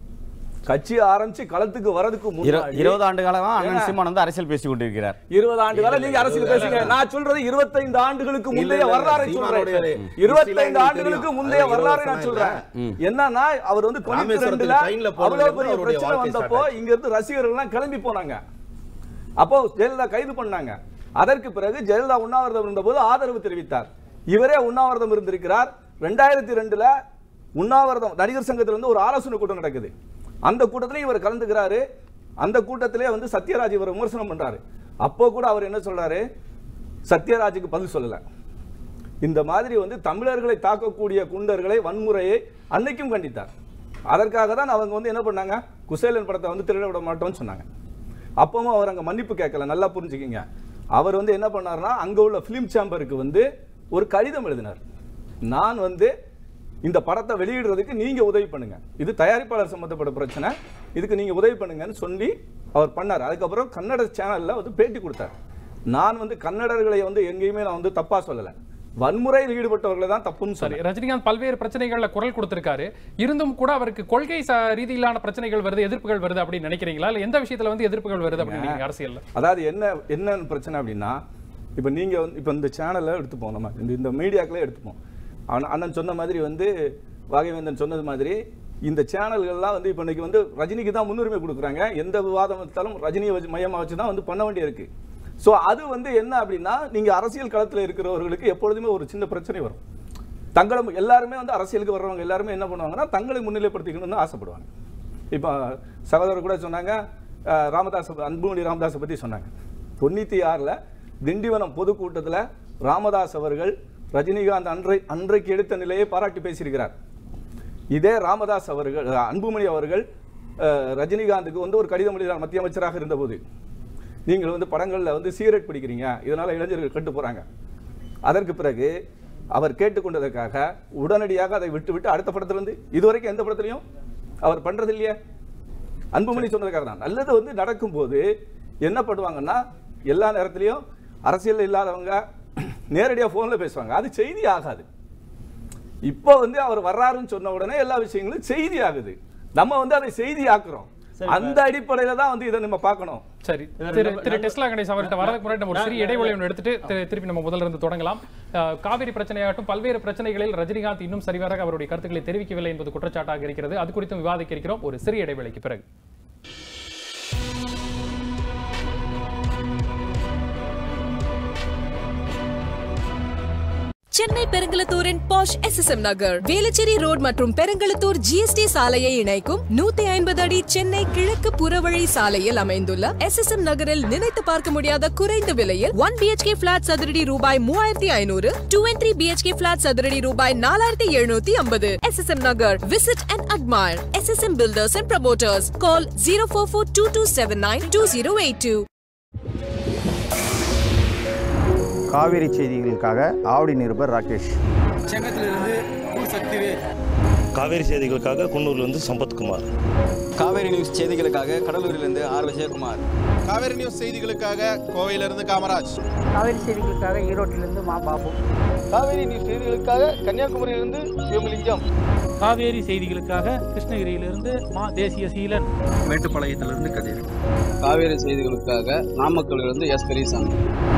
கட்சி ஆரம்பிச்சு களத்துக்கு வரதுக்கு முன்னாடி இருபது ஆண்டு காலமா அண்ணன் சீமான் வந்து அரசியல் பேசிக் கொண்டிருக்கிறார். இருபது ஆண்டு காலம் நீங்க அரசியல் பேசுங்க. நான் சொல்றது இருபத்தைந்து ஆண்டுகளுக்கு முந்தைய வரலாறை சொல்றேன். இருபத்தைந்து ஆண்டுகளுக்கு முந்தைய வரலாறை நான் சொல்றேன். என்னன்னா அவர் வந்து தொண்ணூத்தி ரெண்டுல அவ்வளவு பெரிய பிரச்சனை வந்தப்போ இங்க இருந்து ரசிகர்கள் எல்லாம் கிளம்பி போனாங்க. அப்போ ஜெயலலிதா கைது பண்ணாங்க. அதற்கு பிறகு ஜெயலலிதா உண்ணாவிரதம் இருந்தபோது ஆதரவு தெரிவித்தார். இவரே உண்ணாவிரதம் இருந்திருக்கிறார். ரெண்டாயிரத்தி ரெண்டுல உண்ணாவிரதம் நடிகர் சங்கத்துல இருந்து ஒரு ஆலோசனை கூட்டம் நடக்குது. அந்த கூட்டத்திலே இவர் கலந்துக்கிறாரு. அந்த கூட்டத்திலே வந்து சத்யராஜ் இவர் விமர்சனம் பண்றாரு. அப்போ கூட அவர் என்ன சொல்றாரு? சத்யராஜுக்கு பதில் சொல்லல. இந்த மாதிரி வந்து தமிழர்களை தாக்கக்கூடிய குண்டர்களை வன்முறையை அன்னைக்கும் கண்டித்தார். அதற்காக தான் அவங்க வந்து என்ன பண்ணாங்க, குசேலன் படத்தை வந்து திருட விட மாட்டோம்னு சொன்னாங்க. அப்பவும் அவர் அங்க மன்னிப்பு கேட்கல. நல்லா புரிஞ்சுக்கிங்க. அவர் வந்து என்ன பண்ணாருன்னா அங்க உள்ள பிலிம் சேம்பருக்கு வந்து ஒரு கடிதம் எழுதினார். நான் வந்து இந்த படத்தை வெளியிடுறதுக்கு நீங்க உதவி பண்ணுங்க, இது தயாரிப்பாளர் சம்பந்தப்பட்ட பிரச்சனை, இதுக்கு நீங்க உதவி பண்ணுங்கன்னு சொல்லி அவர் பண்ணார். அதுக்கப்புறம் கன்னட சேனல்ல வந்து பேட்டி கொடுத்தார். நான் வந்து கன்னடர்களை வந்து எங்கேயுமே நான் வந்து தப்பா சொல்லல, வன்முறையில் ஈடுபட்டவர்களை தான் தப்புன்னு சொல்லி. ரஜினிகாந்த் பல்வேறு பிரச்சனைகள்ல குரல் கொடுத்திருக்காரு. இருந்தும் கூட அவருக்கு கொள்கை ரீதியிலான பிரச்சனைகள் வருது, எதிர்ப்புகள் வருது அப்படின்னு நினைக்கிறீங்களா? இல்ல எந்த விஷயத்துல வந்து எதிர்ப்புகள் வருது அப்படின்னு அரசியல்? அதாவது என்ன என்ன பிரச்சனை அப்படின்னா, இப்ப நீங்க வந்து இப்ப இந்த சேனல்ல எடுத்துப்போம், நம்ம இந்த இந்த மீடியாக்களே எடுத்துப்போம். அண்ணன் சொன்ன மாதிரி வந்து வாகைவேந்தன் சொன்னது மாதிரி இந்த சேனல்கள்லாம் வந்து இப்போ இன்னைக்கு வந்து ரஜினிக்கு தான் முன்னுரிமை கொடுக்குறாங்க. எந்த விவாதம் எடுத்தாலும் ரஜினியை வச்சு மையமாக வச்சு தான் வந்து பண்ண வேண்டியிருக்கு. ஸோ அது வந்து என்ன அப்படின்னா, நீங்கள் அரசியல் களத்தில் இருக்கிறவர்களுக்கு எப்பொழுதுமே ஒரு சின்ன பிரச்சனை வரும். தங்களை எல்லாருமே வந்து அரசியலுக்கு வர்றவங்க எல்லாருமே என்ன பண்ணுவாங்கன்னா தங்களை முன்னிலைப்படுத்திக்கணும்னு ஆசைப்படுவாங்க. இப்போ சகோதரர் கூட சொன்னாங்க, ராமதாஸ் அன்புமணி ராமதாஸை பற்றி சொன்னாங்க. தொண்ணூற்றி ஆறில் திண்டிவனம் பொதுக்கூட்டத்தில் ராமதாஸ் அவர்கள் ரஜினிகாந்த் அன்றை அன்றைக்கு எடுத்த நிலையை பாராட்டி பேசியிருக்கிறார். இதே ராமதாஸ் அவர்கள் அன்புமணி அவர்கள் ரஜினிகாந்துக்கு வந்து ஒரு கடிதம் எழுதினார் மத்திய அமைச்சராக இருந்தபோது, நீங்கள் வந்து படங்களில் வந்து சிகரெட் பிடிக்கிறீங்க, இதனால் இளைஞர்கள் கெட்டு போகிறாங்க. அதற்கு பிறகு அவர் கேட்டுக்கொண்டதற்காக உடனடியாக அதை விட்டு விட்டு அடுத்த படத்திலிருந்து இதுவரைக்கும் எந்த படத்திலையும் அவர் பண்ணுறது இல்லையே. அன்புமணி சொன்னதுக்காக தான். நல்லது வந்து நடக்கும்போது என்ன பண்ணுவாங்கன்னா, எல்லா நேரத்திலையும் அரசியல் இல்லாதவங்க நேரடியாக ஃபோனில் பேசுவாங்க, அது செய்தி ஆகாது. இப்போ வந்து அவர் வர்றாருன்னு சொன்ன உடனே எல்லா விஷயங்களும் செய்தி ஆகுது. நம்ம வந்து அதை செய்தி ஆக்குறோம். அந்த அடிப்படையில தான் வந்து இதை நம்ம பார்க்கணும். சரி, திரு டெஸ்லா கணேஷ் அவர்கிட்ட வரதுக்கு முன்னாடி நம்ம ஒரு சிறிய இடைவெளி ஒன்று எடுத்துட்டு திருப்பி நம்ம முதல்ல இருந்து தொடங்கலாம். காவிரி பிரச்சனையாகட்டும் பல்வேறு பிரச்சனைகளில் ரஜினிகாந்த் இன்னும் சரிவர அவருடைய கருத்துக்களை தெரிவிக்கவில்லை என்பது குற்றச்சாட்டாக இருக்கிறது. அது குறித்தும் விவாதிக்க இருக்கிறோம் ஒரு சிறிய இடைவெளிக்கு பிறகு. சென்னை பெருங்கலத்தூரின் posh S S M Nagar, Velachery road மற்றும் பெருங்கலத்தூர் ஜிஎஸ்டி சாலையை இணைக்கும் நூத்தி ஐம்பது அடி சென்னை கிழக்கு புறவழி சாலையில் அமைந்துள்ள எஸ் எஸ் எம் நகரில் நினைத்து பார்க்க முடியாத குறைந்த விலையில் ஒன் பிஹெச்கே பிளாட் சதுரடி ரூபாய் மூவாயிரத்தி ஐநூறு, two and three BHK flat சதுரடி ரூபாய் நாலாயிரத்தி எழுநூத்தி ஐம்பது. S S M Nagar, visit and admire. S S M builders and promoters. Call zero four four two two seven nine two zero eight two. Kaveri செய்திகளுக்காக ஆவடி நிருபர் ராகேஷ். செங்கத்திலிருந்து சக்திவேல். காவேரி செய்திகளுக்காக குன்னூர்லேருந்து சம்பத்குமார். காவேரி நியூஸ் செய்திகளுக்காக கடலூரிலிருந்து ஆர் விஜயகுமார். காவேரி நியூஸ் செய்திகளுக்காக கோவையிலிருந்து காமராஜ். காவேரி செய்திகளுக்காக ஈரோட்டிலிருந்து மா பாபு. காவேரி நியூஸ் செய்திகளுக்காக கன்னியாகுமரியிலிருந்து சிவலிங்கம். காவேரி செய்திகளுக்காக கிருஷ்ணகிரியிலிருந்து மா தேசிய சீலன். மேட்டுப்பாளையத்திலிருந்து கதிர். காவேரி செய்திகளுக்காக நாமக்கல்லிலிருந்து எஸ் பெரியசாமி.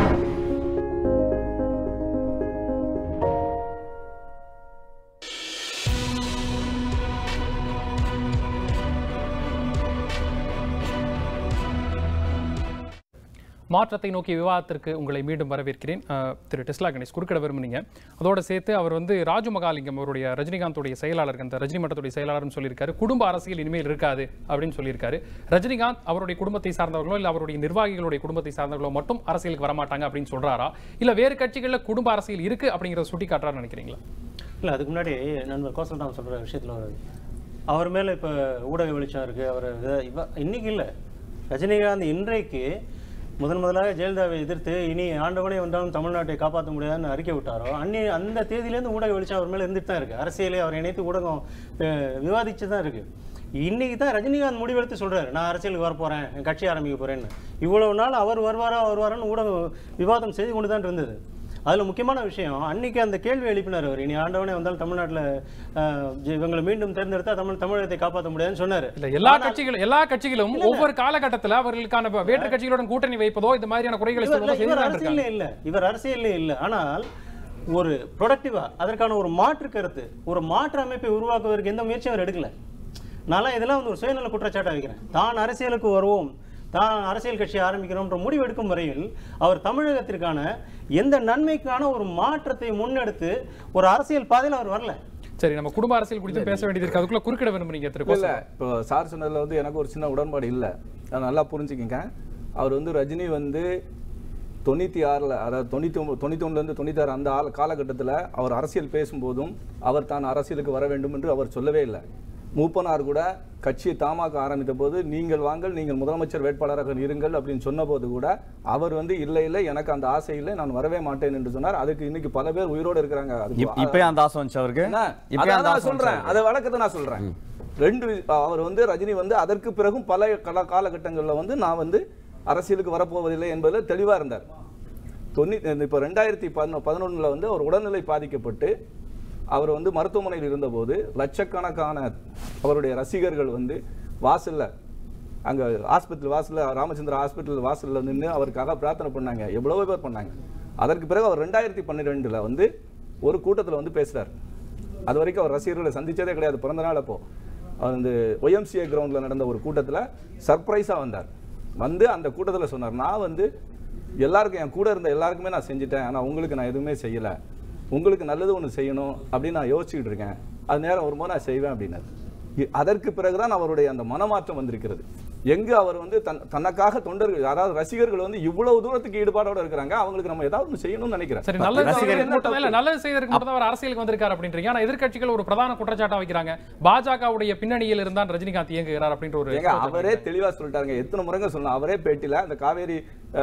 மாற்றத்தை நோக்கி விவாதத்திற்கு உங்களை மீண்டும் வரவேற்கிறேன். திரு டெஸ்லா கணேஷ் குறுக்கிட விரும்புனீங்க. அதோடு சேர்த்து அவர் வந்து ராஜமகாலிங்கம் அவருடைய ரஜினிகாந்தோடைய செயலாளர், அந்த ரஜினி மன்றத்துடைய செயலாளர்னு சொல்லியிருக்காரு. குடும்ப அரசியல் இனிமேல் இருக்காது அப்படின்னு சொல்லியிருக்காரு. ரஜினிகாந்த் அவருடைய குடும்பத்தை சார்ந்தவர்களோ இல்லை அவருடைய நிர்வாகிகளுடைய குடும்பத்தை சார்ந்தவர்களோ மட்டும் அரசியலுக்கு வரமாட்டாங்க அப்படின்னு சொல்றாரா, இல்லை வேறு கட்சிகளில் குடும்ப அரசியல் இருக்கு அப்படிங்கிறத சுட்டி காட்டுறான்னு நினைக்கிறீங்களா? இல்லை, அதுக்கு முன்னாடி நண்பர் கோசல்ராம் சொல்கிற விஷயத்தில் ஒரு அவர் மேலே இப்போ ஊடக வெளிச்சம் இருக்குது. அவர் இவ இன்னைக்கு இல்லை, ரஜினிகாந்த் இன்றைக்கு முதன் முதலாக ஜெயலலிதாவை எதிர்த்து இனி ஆண்டவனே வந்தாலும் தமிழ்நாட்டை காப்பாற்ற முடியாதுன்னு அறிக்கை விட்டாரோ அன்னி அந்த தேதியிலேருந்து ஊடக வெளிச்சம் அவர் மேலே இருந்துட்டு தான் இருக்குது. அரசியலே அவர் இணைத்து ஊடகம் விவாதிச்சு தான் இருக்குது. இன்றைக்கி தான் ரஜினிகாந்த் முடிவெடுத்து சொல்கிறார், நான் அரசியலுக்கு வரப்போகிறேன், என் கட்சி ஆரம்பிக்க போகிறேன்னு. இவ்வளவு நாள் அவர் வருவாரா வருவாரான்னு ஊடகம் விவாதம் செய்து கொண்டு தான் இருந்தது. அதில் முக்கியமான விஷயம், அன்னைக்கு அந்த கேள்வி எழுப்பினார் அவர், இனி ஆண்டவனே வந்தாலும் தமிழ்நாட்டில் இவங்களை மீண்டும் தேர்ந்தெடுத்தா தமிழ் தமிழகத்தை காப்பாற்ற முடியாதுன்னு சொன்னார். இல்லை, எல்லா கட்சிகளும் எல்லா கட்சிகளும் ஒவ்வொரு காலகட்டத்தில் அவர்களுக்கான வேற்று கட்சிகளுடன் கூட்டணி வைப்பதோ இந்த மாதிரியான குறைகளை இவர் அரசியலே இல்லை இவர் அரசியலே இல்லை ஆனால் ஒரு ப்ரொடக்டிவா அதற்கான ஒரு மாற்று கருத்து, ஒரு மாற்று அமைப்பை உருவாக்குவதற்கு எந்த முயற்சியும் அவர் எடுக்கல. நான் இதெல்லாம் வந்து ஒரு சுயநல குற்றச்சாட்டை வைக்கிறேன். தான் அரசியலுக்கு வருவோம், தான் அரசியல் கட்சி ஆரம்பிக்கிறோம்ன்ற முடிவு எடுக்கும் வரையில் அவர் தமிழகத்திற்கான எந்த நன்மைக்கான ஒரு மாற்றத்தை முன்னெடுத்து ஒரு அரசியல் பாதையில் அவர் வரல. சரி, நம்ம குடும்ப அரசியல் குறித்து பேச வேண்டியது இருக்கு. அதுக்குள்ள குறுக்கிட விரும்புறீங்க? இல்லை, இப்போ சார் சொன்னதில் வந்து எனக்கு ஒரு சின்ன உடன்பாடு இல்லை. நான் நல்லா புரிஞ்சுக்கிங்க. அவர் வந்து ரஜினி வந்து தொண்ணூற்றி ஆறில் அதாவது தொண்ணூற்றி ஒம்பது தொண்ணூற்றி ஒன்றுலேருந்து தொண்ணூற்றி ஆறு அந்த ஆள் காலகட்டத்தில் அவர் அரசியல் பேசும்போதும் அவர் தான் அரசியலுக்கு வர வேண்டும் என்று அவர் சொல்லவே இல்லை. மூப்பனார் கூட கட்சியை தாமாக ஆரம்பித்த போது நீங்கள் வாங்கள், நீங்கள் முதலமைச்சர் வேட்பாளராக இருங்கள் அப்படின்னு சொன்ன போது கூட அவர் வந்து இல்லை இல்லை எனக்கு அந்த ஆசை இல்லை, நான் வரவே மாட்டேன் என்று சொன்னார். அதுக்கு இன்னைக்கு பல பேர் உயிரோடு இருக்கிறாங்க. இப்போ அந்த ஆசை வந்துச்சு அவருக்கு. நான் சொல்றேன், அதை வழக்கத்தை நான் சொல்றேன். ரெண்டு அவர் வந்து ரஜினி வந்து அதற்கு பிறகும் பல காலகட்டங்களில் வந்து நான் வந்து அரசியலுக்கு வரப்போவதில்லை என்பதில் தெளிவாக இருந்தார். தொண்ணூத்தி இப்போ ரெண்டாயிரத்தி பதினொ பதினொன்றில் வந்து அவர் உடல்நிலை பாதிக்கப்பட்டு அவர் வந்து மருத்துவமனையில் இருந்தபோது லட்சக்கணக்கான அவருடைய ரசிகர்கள் வந்து வாசலில் அங்கே ஹாஸ்பிட்டல் வாசலில் ராமச்சந்திர ஹாஸ்பிட்டல் வாசலில் நின்று அவருக்காக பிரார்த்தனை பண்ணாங்க. எவ்வளவோ பேர் பண்ணாங்க. அதற்கு பிறகு அவர் ரெண்டாயிரத்தி பன்னிரெண்டில் வந்து ஒரு கூட்டத்தில் வந்து பேசுகிறார். அது வரைக்கும் அவர் ரசிகர்களை சந்தித்ததே கிடையாது. பிறந்த நாள் அப்போது அவர் வந்து ஒய்எம்சிஏ கிரவுண்டில் நடந்த ஒரு கூட்டத்தில் சர்ப்ரைஸாக வந்தார். வந்து அந்த கூட்டத்தில் சொன்னார், நான் வந்து எல்லாருக்கும் என் கூட இருந்த எல்லாருக்குமே நான் செஞ்சுட்டேன், ஆனால் உங்களுக்கு நான் எதுவுமே செய்யலை, உங்களுக்கு நல்லது ஒன்று செய்யணும் அப்படின்னு நான் யோசிச்சுக்கிட்டு இருக்கேன், அது நேரம் வரும்போது நான் செய்வேன் அப்படின்னாரு. அதற்கு பிறகுதான் அவருடைய அந்த மனமாற்றம் வந்திருக்கிறது. எங்கு அவர் வந்து தன் தனக்காக தொண்டர்கள் அதாவது ரசிகர்கள் வந்து இவ்வளவு தூரத்துக்கு ஈடுபாடோட இருக்கிறாங்க, அவங்களுக்கு நம்ம ஏதாவது ஒன்று செய்யணும்னு நினைக்கிறேன். சரி, நல்லது நல்லது செய்வதற்கு மட்டும் அவர் அரசியலுக்கு வந்திருக்காரு அப்படின்றீங்க. ஆனா எதிர்க்கட்சிகள் ஒரு பிரதான குற்றச்சாட்டா வைக்கிறாங்க, பாஜகவுடைய பின்னணியில் இருந்தான் ரஜினிகாந்த் இயங்குகிறார் அப்படின்ற ஒரு. அவரே தெளிவா சொல்லிட்டாங்க. எத்தனை முறைங்க சொன்னா அவரே பேட்டியில அந்த காவேரி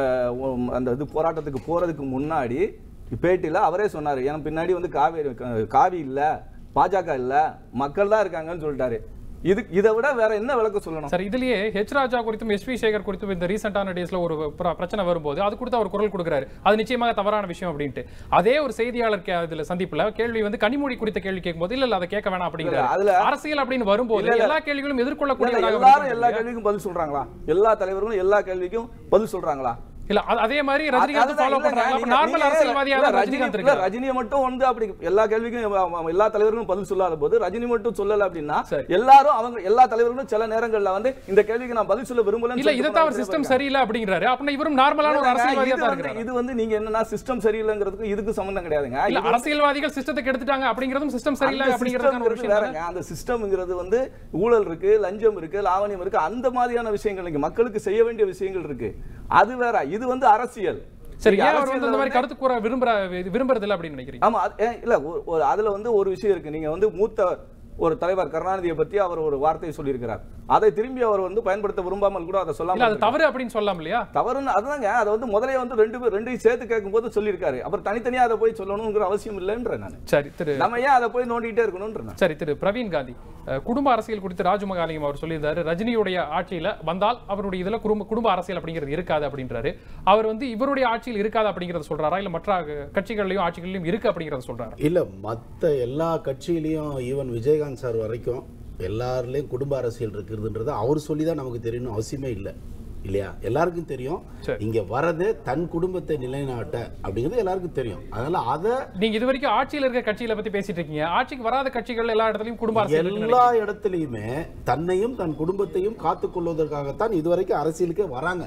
அந்த இது போராட்டத்துக்கு போறதுக்கு முன்னாடி பேட்டியில் அவரே சொன்னார், எனக்கு பின்னாடி வந்து காவேரி காவி இல்லை, பாஜக இல்லை, மக்கள் தான் இருக்காங்கன்னு சொல்லிட்டாரு. இது இதை விட வேற என்ன விளக்கம் சொல்லணும்? சார், இதுலயே ஹெச் ராஜா குறித்தும் எஸ் வி சேகர் குறித்தும் இந்த ரீசெண்டான டேஸ்ல ஒரு பிரச்சனை வரும்போது அது குறித்து அவர் குரல் கொடுக்குறாரு, அது நிச்சயமாக தவறான விஷயம் அப்படின்ட்டு. அதே ஒரு செய்தியாளர் இதுல சந்திப்புல கேள்வி வந்து கனிமொழி குறித்த கேள்வி கேட்கும்போது இல்ல இல்ல அதை கேட்க வேணாம் அப்படிங்கிற அதுல அரசியல் அப்படின்னு வரும்போது எல்லா கேள்விகளும் எதிர்கொள்ளக்கூடிய எல்லாரும் எல்லா கேள்விக்கும் பதில் சொல்றாங்களா? எல்லா தலைவர்களும் எல்லா கேள்விக்கும் பதில் சொல்றாங்களா? இல்ல அதே மாதிரி ரஜினிகாந்த் ஃபாலோ பண்றாங்க. அப்ப நார்மல் அரசியல்வாதியா ரஜினிகாந்த் இருக்கு. ரஜினியை மட்டும் வந்து அப்படி எல்லா கேள்விக்கும் எல்லா தலைவர்களும் பதில் சொல்லாத போது ரஜினி மட்டும் சொல்லல அப்படின்னா எல்லாரும் அவங்க எல்லா தலைவர்களும் சில நேரங்கள்ல வந்து இந்த கேள்விக்கு நான் பதில் சொல்ல விரும்பல இல்ல இத அவர் சிஸ்டம் சரியில்லை அப்படிங்கறாரு. அப்ப இவரும் நார்மலான ஒரு அரசியல்வாதியா தான் இருக்காரு. இது வந்து நீங்க என்னன்னா சிஸ்டம் சரியில்லைங்கிறதுக்கு இதுக்கு சம்பந்தம் கிடையாதுங்க. இல்ல அரசியல்வாதிகள் சிஸ்டத்துக்கு எடுத்துட்டாங்க அப்படிங்கறதும் சிஸ்டம் சரியில்லை அப்படிங்கறதுக்கான ஒரு விஷயம் வேறங்க. அந்த சிஸ்டம்ங்கிறது வந்து ஊழல் இருக்கு, லஞ்சம் இருக்கு, லாவணியம் இருக்கு, அந்த மாதிரியான விஷயங்கள் இங்க மக்களுக்கு செய்ய வேண்டிய விஷயங்கள் இருக்கு. அது வேற, இது வந்து அரசியல். சரி, ஏன் அவர் வந்து இந்த மாதிரி கருத்து கூற விரும்பற விரும்பறது இல்ல அப்படி நினைக்கிறீங்க? ஆமா, இல்ல அதுல வந்து ஒரு விஷயம் இருக்கு. நீங்க வந்து மூத்த ஒரு தலைவர் கருணாநிதியை பற்றி அவர் ஒரு வார்த்தையை சொல்லியிருக்கிறார். அதை திரும்பி அவர் வந்து பயன்படுத்த விரும்பாமல் கூட அதை சொல்லாமல் அது தவறு அப்படின்னு சொல்லலாம் இல்லையா? தவறுன்னு அதுதாங்க. அதை வந்து முதலே வந்து ரெண்டு ரெண்டையும் சேர்த்து கேட்கும் போது சொல்லியிருக்காரு. அப்புறம் தனித்தனியா அதை போய் சொல்லணுங்கிற அவசியம் இல்லைன்ற நான். சரி திரு நம்ம ஏன் அதை போய் நோண்டிட்டே இருக்கணும்ன்ற. சரி திரு பிரவீன் காந்தி, குடும்ப அரசியல் குறித்து ராஜமகாலிங்கம் அவர் சொல்லியிருந்தாரு. ரஜினியுடைய ஆட்சியில வந்தால் அவருடைய இதுல குடும்ப குடும்ப அரசியல் அப்படிங்கிறது இருக்காது அப்படின்றாரு. அவர் வந்து இவருடைய ஆட்சியில் இருக்காது அப்படிங்கறத சொல்றாரா, இல்ல மற்ற கட்சிகள்லயும் ஆட்சிகளிலும் இருக்கு அப்படிங்கறத சொல்றாரா? இல்ல, மற்ற எல்லா கட்சியிலையும் ஈவன் விஜயகாந்த் சார் வரைக்கும் எல்லாருலயும் குடும்ப அரசியல் இருக்குதுன்றது அவர் சொல்லிதான் நமக்கு தெரியணும் அவசியமே இல்லை இல்லையா? எல்லாருக்கும் தெரியும். இங்க வரது தன் குடும்பத்தை நிலைநாட்ட அப்படிங்கிறது எல்லாருக்கும் தெரியும். அதனால அத நீங்க இது வரைக்கும் ஆட்சியில் இருக்க கட்சிகளை பத்தி பேசிட்டு இருக்கீங்க. ஆட்சிக்கு வராத கட்சிகள் எல்லா இடத்துலயும் குடும்ப அரசியல், எல்லா இடத்துலயுமே தன்னையும் தன் குடும்பத்தையும் காத்துக்கொள்வதற்காகத்தான் இதுவரைக்கும் அரசியலுக்கே வராங்க.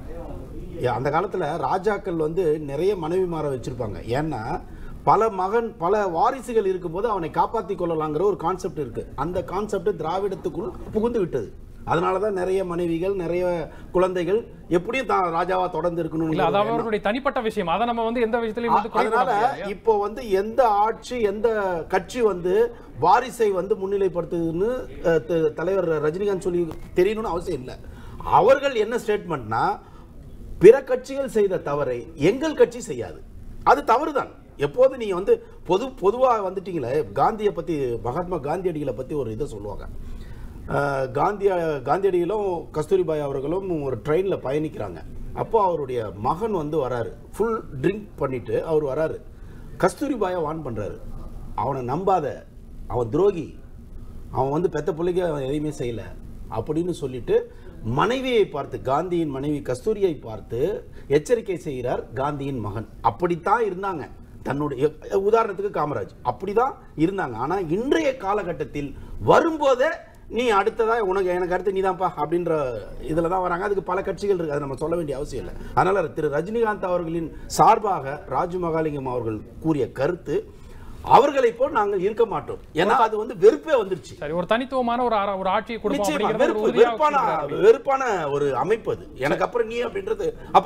அந்த காலத்துல ராஜாக்கள் வந்து நிறைய மனைவிமார வச்சிருப்பாங்க. ஏன்னா பல மகன் பல வாரிசுகள் இருக்கும் போது அவனை காப்பாற்றி கொள்ளலாங்கிற ஒரு கான்செப்ட் இருக்கு. அந்த கான்செப்ட் திராவிடத்துக்குள் புகுந்து விட்டது. அதனாலதான் நிறைய மனைவிகள் நிறைய குழந்தைகள் எப்படியும் தான் ராஜாவா தொடர்ந்து இருக்கணும். அவருடைய தனிப்பட்ட விஷயம், அதை நம்ம வந்து எந்த விஷயத்திலையும். அதனால இப்போ வந்து எந்த ஆட்சி எந்த கட்சி வந்து வாரிசை வந்து முன்னிலைப்படுத்துதுன்னு தலைவர் ரஜினிகாந்த் சொல்லி தெரியணும்னு அவசியம் இல்லை. அவர்கள் என்ன ஸ்டேட்மெண்ட்னா, பிற கட்சிகள் செய்த தவறை எங்கள் கட்சி செய்யாது, அது தவறுதான். எப்போது நீங்க வந்து பொது பொதுவாக வந்துட்டீங்களே, காந்தியை பத்தி மகாத்மா காந்தியடிகளை பத்தி ஒரு இதை சொல்லுவாங்க. காந்திய காந்தியடிகளும் கஸ்தூரிபாய் அவர்களும் ஒரு ட்ரெயினில் பயணிக்கிறாங்க. அப்போ அவருடைய மகன் வந்து வராரு, ஃபுல் ட்ரிங்க் பண்ணிட்டு அவர் வராரு. கஸ்தூரிபாயை வான் பண்றாரு, அவனை நம்பாத, அவன் துரோகி, அவன் வந்து பெத்த பிள்ளைக்கு அவன் எதையுமே செய்யல அப்படின்னு சொல்லிட்டு மனைவியை பார்த்து, காந்தியின் மனைவி கஸ்தூரியை பார்த்து எச்சரிக்கை செய்கிறார் காந்தியின் மகன். அப்படித்தான் இருந்தாங்க தன்னுடைய, உதாரணத்துக்கு காமராஜ் அப்படிதான் இருந்தாங்க. ஆனா இன்றைய காலகட்டத்தில் வரும்போதே நீ அடுத்ததா உனக்கு எனக்கு அடுத்து நீ தான்ப்பா அப்படின்ற இதுல தான் வராங்க. அதுக்கு பல கட்சிகள் இருக்கு, அதை நம்ம சொல்ல வேண்டிய அவசியம் இல்லை. அதனால திரு ரஜினிகாந்த் அவர்களின் சார்பாக ராஜமகாலிங்கம் அவர்கள் கூறிய கருத்து, அவர்களை போல் நாங்கள் இருக்க மாட்டோம். ஏன்னா அது வந்து வெறுப்பே வந்துருச்சு. சரி, ஒரு தனித்துவமான ஒரு ஒரு ஆட்சியை கொடுப்போம், வெறுப்பான வெறுப்பான ஒரு அமைப்பு அது. எனக்கு அப்புறம் நீ அப்படின்றது,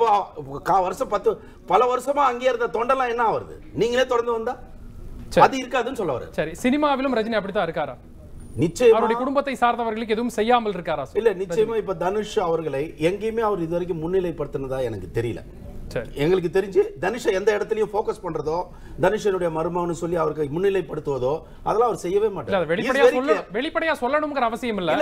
அப்போ வருஷம் பத்து பல வருஷமா அங்கே இருந்த தொண்டெல்லாம் என்ன ஆகுது, நீங்களே தொடர்ந்து வந்தா அது இருக்காதுன்னு சொல்ல வர. சரி, சினிமாவிலும் ரஜினி அப்படித்தான் இருக்காரா? நிச்சயமா அவருடைய குடும்பத்தை சார்ந்தவர்களுக்கு எதுவும் செய்யாமல் இருக்காரா? இல்ல, நிச்சயமா இப்ப தனுஷ் அவர்களை எங்கேயுமே அவர் இது வரைக்கும் முன்னிலைப்படுத்தினதா எனக்கு தெரியல. எங்களுக்கு தெரிஞ்சு தனுஷை எந்த இடத்துலயும் ஃபோக்கஸ் பண்றதோ, தனுஷனுடைய மருமகன்னு சொல்லி அவருக்கு முன்னிலைப்படுத்துவதோ அதெல்லாம் அவர் செய்யவே மாட்டார். வெளிப்படையா சொல்லணும்ங்கிற அவசியம் இல்ல.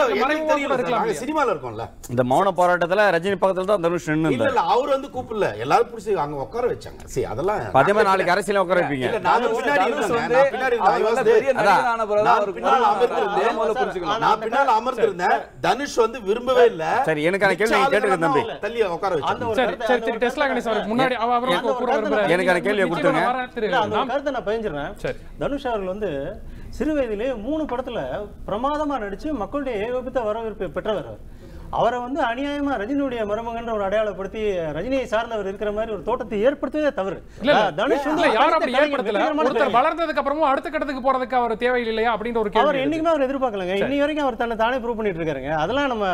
சினிமால இருக்கோம்ல, இந்த மௌன போராட்டத்துல ரஜினி பக்கத்துல தான் தனுஷ் நின்னு இல்ல இல்ல அவர் வந்து கூப்பிடல, எல்லாரும் புடிச்சு அங்க உட்கார வச்சாங்க. சரி, அதெல்லாம் அதே மாதிரி நாளைக்கு அரசியல உட்கார வைப்பீங்க. இல்ல, நான் பின்னாடி இருந்தேன், நான் பின்னாடி இருந்தேன், பெரிய நடிகரான பிறகு அவர் பின்னால அமர்ந்திருந்தேன், நான் பின்னால அமர்ந்திருந்தேன். தனுஷ் வந்து விரும்பவே இல்ல. சரி, எனக்கான கேள்வி கேட்டுங்க தம்பி, தள்ளி உட்கார வச்சாங்க. சரி சரி, டெஸ்லா கணேஷ் முன்னாடி எனக்கான கேள்வியை கொடுத்துங்க. கருத்தை நான் பயந்துறேன். தனுஷ் அவர்கள் வந்து சிறு வயதிலே மூணு படத்துல பிரமாதமா நடிச்சு மக்களுடைய ஏகோபித்த வரவேற்பை பெற்றவர். அவரை வந்து அநியாயமா ரஜினியுடைய மருமகன்ற ஒரு அடையாளப்படுத்தி ரஜினியை சார்ந்தவர் இருக்கிற மாதிரி ஒரு தோட்டத்தை ஏற்படுத்தவே தவறு. தனுஷ் வந்து யாரும் அப்படி ஏற்படுத்தல. ஒருத்தர் வளர்ந்ததுக்கு அப்புறமும் அடுத்த கட்டத்துக்கு போறதுக்கு அவர் தேவையில்லையா அப்படின்ற ஒரு கேள்வி. அவர் என்னைக்குமே அவர் எதிர்பார்க்கலங்க. இன்னி வரைக்கும் அவர் தன்னை தானே ப்ரூவ் பண்ணிட்டு இருக்காருங்க. அதெல்லாம் நம்ம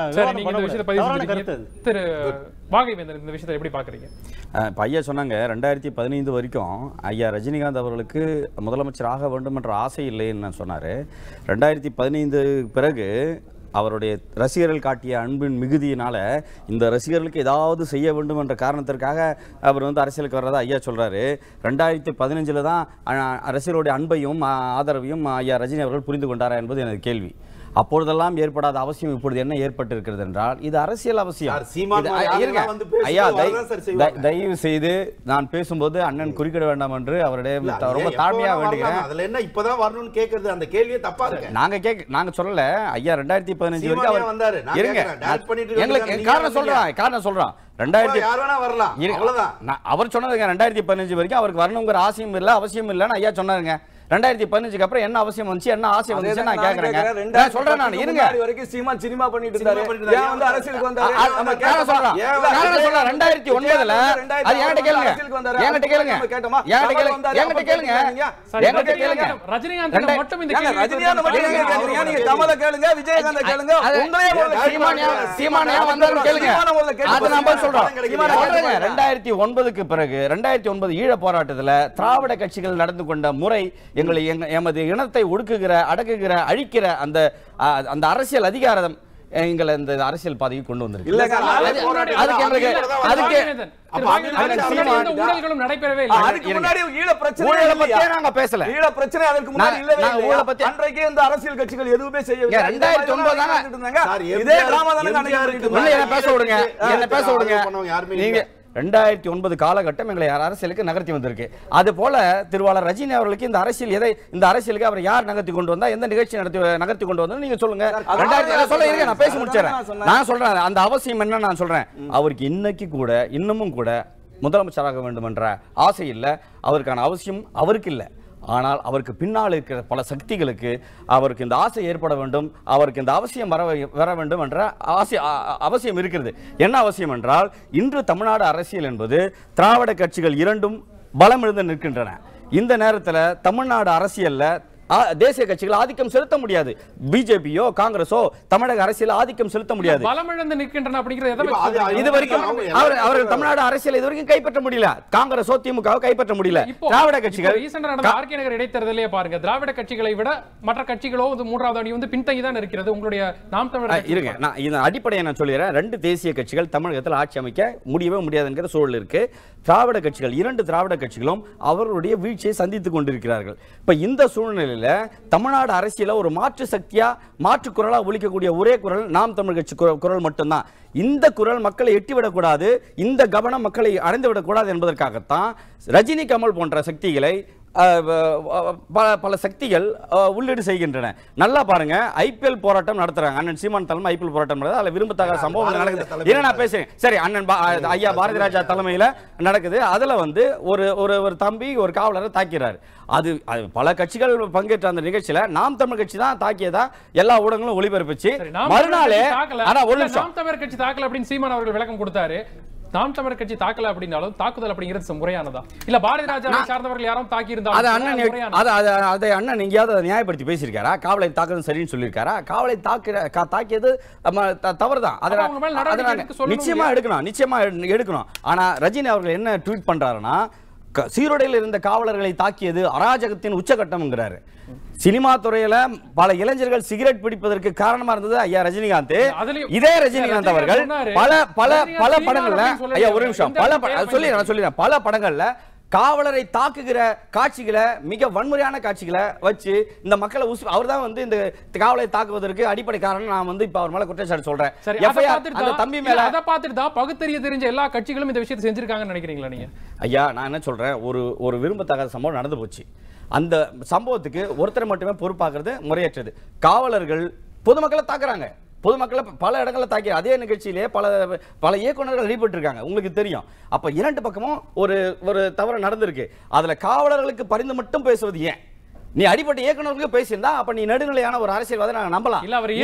திரு வாகைவேந்தர் இந்த விஷயத்தை எப்படி பாக்குறீங்க? இப்போ ஐயா சொன்னாங்க ரெண்டாயிரத்தி பதினைந்து வரைக்கும் ஐயா ரஜினிகாந்த் அவர்களுக்கு முதலமைச்சர் ஆக வேண்டும் என்ற ஆசை இல்லைன்னு சொன்னார். ரெண்டாயிரத்தி பதினைந்து பிறகு அவருடைய ரசிகர்கள் காட்டிய அன்பின் மிகுதியினால இந்த ரசிகர்களுக்கு ஏதாவது செய்ய வேண்டும் என்ற காரணத்திற்காக அவர் வந்து அரசியலுக்கு வர்றதா ஐயா சொல்கிறாரு. ரெண்டாயிரத்தி பதினஞ்சில் தான் ரசிகர்களுடைய அன்பையும் ஆதரவையும் ஐயா ரஜினி அவர்கள் புரிந்து கொண்டாரா என்பது எனது கேள்வி. அப்பொழுதெல்லாம் ஏற்படாத அவசியம் இப்பொழுது என்ன ஏற்பட்டிருக்கிறது என்றால் இது அரசியல் அவசியம். ஐயா, தயவு செய்து நான் பேசும்போது அண்ணன் குறுக்கிட வேண்டாம் என்று அவருடைய ரொம்ப தாழ்மையா வேண்டுகிறேன். அதுல என்ன இப்பதான் வரணும்னு கேக்குறது, அந்த கேள்வியே தப்பா இருக்கு. நாங்க கேக்க நாங்க சொல்லல ஐயா. ரெண்டாயிரத்தி பதினஞ்சு வரைக்கும் அவர் வந்தாரு. இருங்க, எங்களுக்கு காரணம் சொல்றேன் காரணம் சொல்றேன் ரெண்டாயிரத்தி அவர் சொன்னதுங்க ரெண்டாயிரத்தி பதினஞ்சு வரைக்கும் அவருக்கு வரணுங்கிற ஆசையும் இல்லை அவசியம் இல்லைன்னு ஐயா சொன்னாருங்க. ரெண்டாயிரத்தி பதினஞ்சுக்கு அப்புறம் என்ன அவசியம் வந்துச்சு, என்ன ஆசை வந்துச்சு நான் கேக்குறேங்க. நான் சொல்றேன், நான் இருங்க வரைக்கும் சீமான் சினிமா பண்ணிட்டு இருந்தாரு. ஏன் வந்து அரசியலுக்கு வந்தாரு? நம்ம கேள சொல்றோம். காரணம் சொல்றேன். ரெண்டாயிரத்தி ஒன்பதுல அது என்கிட்ட கேளுங்க. என்கிட்ட கேளுங்க. கேட்டோமா? என்கிட்ட கேளுங்க. என்கிட்ட கேளுங்க. என்கிட்ட கேளுங்க. ரஜினிகாந்த் மட்டும் இந்த கேள்வி ரஜினிகாந்த் மட்டும் கேக்குறீங்க. நீங்க கமல கேளுங்க, விஜயகாந்த் கேளுங்க. உங்களே சீமானியா சீமானியா வந்தாரு கேளுங்க. அது நம்ம சொல்றோம். சொல்றேங்க. ரெண்டாயிரத்தி ஒன்பதுக்கு பிறகு ரெண்டாயிரத்தி ஒன்பது ஈழ போராட்டத்துல திராவிட கட்சிகள் நடந்து கொண்ட முறை எங்களை எமது இனத்தை ஒடுக்குகிற அடக்குகிற அழிக்கிற அந்த அந்த அரசியல் அதிகாரம் எங்களை இந்த அரசியல் பாதைக்கு கொண்டு வந்திருக்கு. அதுக்கு எங்களுக்கு அதுக்கு ஊழல்களும் நடைபெறவே இல்லை. அதுக்கு முன்னாடி ஈழ பிரச்சனை நாங்க பேசல. ஈழ பிரச்சனை அதற்கு முன்னாடி இல்லவே இல்லை. அன்றைக்கே இந்த அரசியல் கட்சிகள் எதுவுமே செய்யவில்லை. இரண்டாயிரத்து ஒன்பது இதே டிராமா தான நடந்துட்டு என்ன பேச விடுங்க, என்ன பேச விடுங்க. நீங்க ரெண்டாயிரத்தி ஒன்பது காலகட்டம் எங்களை அரசியலுக்கு நகர்த்தி வந்திருக்கு. அது போல திருவாளர் ரஜினி அவர்களுக்கு இந்த அரசியல் எதை இந்த அரசியலுக்கு அவர் யார் நகர்த்தி கொண்டு வந்தா, எந்த நிகழ்ச்சி நடத்தி நகர்த்தி கொண்டு வந்தா நீங்க சொல்லுங்க. சொல்ல இருங்க, நான் பேசி முடிச்சிடறேன். நான் சொல்றேன் அந்த அவசியம் என்ன நான் சொல்றேன். அவருக்கு இன்னைக்கு கூட இன்னமும் கூட முதலமைச்சராக வேண்டும் என்ற ஆசை இல்லை. அவருக்கான அவசியம் அவருக்கு இல்லை. ஆனால் அவருக்கு பின்னால் இருக்கிற பல சக்திகளுக்கு அவருக்கு இந்த ஆசை ஏற்பட வேண்டும், அவருக்கு இந்த அவசியம் வர வர வேண்டும் என்ற ஆசை அவசியம் இருக்கிறது. என்ன அவசியம் என்றால், இன்று தமிழ்நாடு அரசியல் என்பது திராவிட கட்சிகள் இரண்டும் பலம் இழந்து நிற்கின்றன. இந்த நேரத்தில் தமிழ்நாடு அரசியல்ல தேசிய கட்சிகள் ஆதிக்கம் செலுத்த முடியாது. பிஜேபியோ காங்கிரஸோ தமிழக அரசியல் ஆதிக்கம் செலுத்த முடியாது. பலமிழந்து நிற்கின்றன அப்படிங்கிறது இதுவரைக்கும் அவர்கள் தமிழ்நாடு அரசியல் இதுவரைக்கும் கைப்பற்ற முடியல. காங்கிரஸோ திமுக கைப்பற்ற முடியல. திராவிட கட்சிகள் ஆர்கே நகர் இடைத்தேர்தலே பாருங்க, திராவிட கட்சிகளை விட மற்ற கட்சிகளோ மூன்றாவது அணி வந்து பின்தங்கி தான் இருக்கிறது. உங்களுடைய நாம் தமிழர் இருங்க, நான் இந்த அடிப்படையை நான் சொல்லிடுறேன். ரெண்டு தேசிய கட்சிகள் தமிழகத்தில் ஆட்சி அமைக்க முடியவே முடியாது என்கிற சூழல் இருக்கு. திராவிட கட்சிகள் இரண்டு திராவிட கட்சிகளும் அவர்களுடைய வீழ்ச்சியை சந்தித்துக் கொண்டிருக்கிறார்கள். இப்ப இந்த சூழ்நிலையில் தமிழ்நாடு அரசியல ஒரு மாற்று சக்தியா மாற்று குரலா ஒலிக்கக்கூடிய ஒரே குரல் நாம் தமிழ் கட்சி குரல் மட்டும்தான். இந்த குரல் மக்களை எட்டிவிடக்கூடாது, இந்த கவனம் மக்களை அடைந்துவிடக்கூடாது என்பதற்காகத்தான் ரஜினி கமல் போன்ற சக்திகளை பல சக்திகள் உள்ளீடு செய்கின்றன. நல்லா பாருங்க, ஐபிஎல் போராட்டம் நடத்துறாங்க. அண்ணன் சீமான் தலைமை ஐபிஎல் போராட்டம் நடக்குது. அதுல விரும்பத்தக்க சம்பவம் நடக்குது. என்ன நான் பேசுறேன், சரி, அண்ணன் ஐயா பாரதி ராஜா தலைமையில நடக்குது. அதுல வந்து ஒரு ஒரு தம்பி ஒரு காவலரை தாக்கிறாரு. அது பல கட்சிகள் பங்கேற்ற அந்த நிகழ்ச்சியில நாம் தமிழ் கட்சி தான் தாக்கியதா எல்லா ஊடகங்களும் ஒளிபரப்பிச்சு. மறுநாளே ஆனா ஒரு நிமிஷம், நாம் தமிழர் கட்சி தாக்கல அப்படின்னு சீமான் அவர்கள் விளக்கம் கொடுத்தாரு. நாம் தமிழர் கட்சி தாக்கல அப்படின்னாலும் தாக்குதல் அப்படிங்கிறது முறையானதா இல்ல? பாரதி ராஜாவை சார்ந்தவர்கள் யாரும் தாக்கி இருந்தாலும் அதை அண்ணன் எங்கேயாவது நியாயப்படுத்தி பேசியிருக்காரா? காவலை தாக்குறது சரின்னு சொல்லியிருக்காரா? காவலை தாக்க தாக்கியது தவறுதான். நிச்சயமா எடுக்கணும், நிச்சயமா எடுக்கணும். ஆனா ரஜினி அவர்கள் என்ன ட்வீட் பண்றாருன்னா, சீருடையில் இருந்த காவலர்களை தாக்கியது அராஜகத்தின் உச்சகட்டம்ங்கிறாரு. சினிமா துறையில பல இளைஞர்கள் சிகரெட் பிடிப்பதற்கு காரணமா இருந்தது ஐயா ரஜினிகாந்த். இதே ரஜினிகாந்த் அவர்கள் பல பல பல படங்கள்ல ஐயா ஒரு நிமிஷம் பல சொல்லி நான் சொல்லிடுறேன் பல படங்கள்ல காவலரை தாக்குகிற காட்சிகளை, மிக வன்முறையான காட்சிகளை வச்சு இந்த மக்களை அவர் தான் வந்து இந்த காவலரை தாக்குவதற்கு அடிப்படை காரணம். நான் வந்து இப்ப அவர் மேல குற்றச்சாட்டு சொல்றேன். தம்பி மேல அதை பார்த்துட்டு தான் பகுத்தறிய தெரிஞ்ச எல்லா கட்சிகளும் இந்த விஷயத்தை செஞ்சிருக்காங்கன்னு நினைக்கிறீங்களா நீங்க? ஐயா நான் என்ன சொல்றேன், ஒரு ஒரு விரும்பத்தகாத சம்பவம் நடந்து போச்சு. அந்த சம்பவத்துக்கு ஒருத்தர் மட்டுமே பொறுப்பாக்குறது முறையற்றது. காவலர்கள் பொதுமக்களை தாக்குறாங்க, பொதுமக்களை பல இடங்களில் தாக்கி அதே நிகழ்ச்சியிலே பல பல இயக்குநர்கள் ஈடுபட்டிருக்காங்க, உங்களுக்கு தெரியும். அப்ப இரண்டு பக்கமும் ஒரு ஒரு தவறு நடந்திருக்கு. அதுல காவலர்களுக்கு பரிந்து மட்டும் பேசுவது ஏன்? நீ அடிப்பட்ட இயக்குநர்களுக்கு பேசியிருந்தா அப்ப நீ நடுநிலையான ஒரு அரசியல்வாதி நாங்க நம்பலாம்.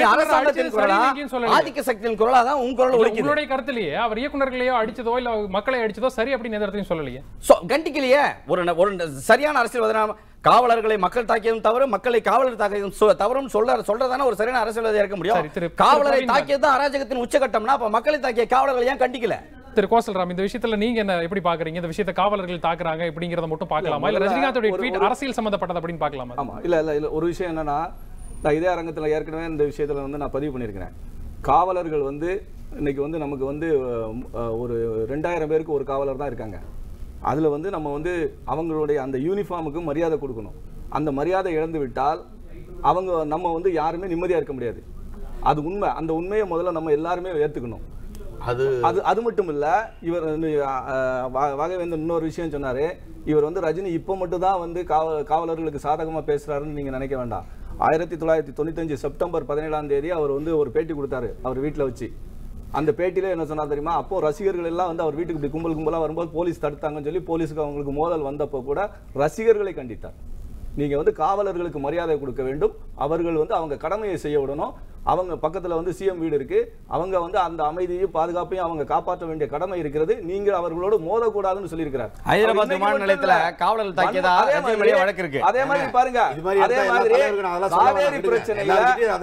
ஆதிக்க சக்தியின் குரலா தான் உங்க குரல் ஒலிக்குது. உங்களுடைய கருத்துலயே அவர் இயக்குநர்களையோ அடிச்சதோ இல்ல மக்களை அடிச்சதோ சரி அப்படின்னு எந்த இடத்தையும் சொல்லலையே, கண்டிக்கலையே. ஒரு ஒரு சரியான அரசியல்வாதி காவலர்களை மக்கள் தாக்கியதும் தவறு, மக்களை காவலர் தாக்கியதும் தவறும் சொல்ற சொல்றதான ஒரு சரியான அரசியல்வாதியா இருக்க முடியும். காவலரை தாக்கியது அராஜகத்தின் உச்சகட்டம்னா அப்ப மக்களை தாக்கிய காவலர்களை ஏன் கண்டிக்கல? திரு கோசல்ராம், இந்த விஷயத்துல நீங்க என்ன எப்படி பாக்குறீங்க? இந்த விஷயத்தை காவலர்கள் தாக்குறாங்க இப்படிங்கறத மட்டும் பார்க்கலாமா, இல்ல ரஜினிகாந்தோட ட்வீட் அரசியல் சம்பந்தப்பட்டது அப்படின்னு பார்க்கலாமா? ஆமா, இல்ல இல்ல இல்ல ஒரு விஷயம் என்னன்னா, நான் இதே அரங்கத்துல ஏற்கனவே இந்த விஷயத்துல வந்து நான் பதிவு பண்ணியிருக்கிறேன். காவலர்கள் வந்து இன்னைக்கு வந்து நமக்கு வந்து ஒரு ரெண்டாயிரம் பேருக்கு ஒரு காவலர் தான் இருக்காங்க. அதுல வந்து நம்ம வந்து அவங்களுடைய அந்த யூனிஃபார்முக்கு மரியாதை கொடுக்கணும். அந்த மரியாதை இழந்து விட்டால் அவங்க நம்ம வந்து யாருமே நிம்மதியா இருக்க முடியாது. அது உண்மை. அந்த உண்மையை முதல்ல நம்ம எல்லாருமே ஏற்றுக்கணும். அது அது அது மட்டும் இல்ல, இவர் வாகவேந்தன் இன்னொரு விஷயம் சொன்னாரு. இவர் வந்து ரஜினி இப்போ மட்டும் தான் வந்து காவ காவலர்களுக்கு சாதகமா பேசுறாருன்னு நீங்க நினைக்க வேண்டாம். ஆயிரத்தி தொள்ளாயிரத்தி தொண்ணூத்தி அஞ்சு செப்டம்பர் பதினேழாம் தேதி அவர் வந்து ஒரு பேட்டி கொடுத்தாரு அவர் வீட்டில் வச்சு. அந்த பேட்டியில என்ன சொன்னா தெரியுமா, அப்போ ரசிகர்கள் எல்லாம் வந்து அவர் வீட்டுக்கு இப்படி கும்பல் கும்பலா வரும்போது போலீஸ் தடுத்தாங்கன்னு சொல்லி போலீஸுக்கு அவங்களுக்கு மோதல் வந்தப்போ கூட ரசிகர்களை கண்டித்தார். நீங்க வந்து காவலர்களுக்கு மரியாதை கொடுக்க வேண்டும், அவர்கள் வந்து அவங்க கடமையை செய்ய விடணும். அவங்க பக்கத்துல வந்து சிஎம் வீடு இருக்கு, அவங்க வந்து அந்த அமைதியையும் பாதுகாப்பையும் அவங்க காப்பாற்ற வேண்டிய கடமை இருக்கிறது, நீங்கள் அவர்களோடு மோதக்கூடாதுன்னு சொல்லியிருக்கிறார். ஹைதராபாத் விமான நிலையத்துல காவலர்கள் தாக்கியதா வழக்கு இருக்கு. அதே மாதிரி பாருங்க, அதே மாதிரி காவேரி பிரச்சனையில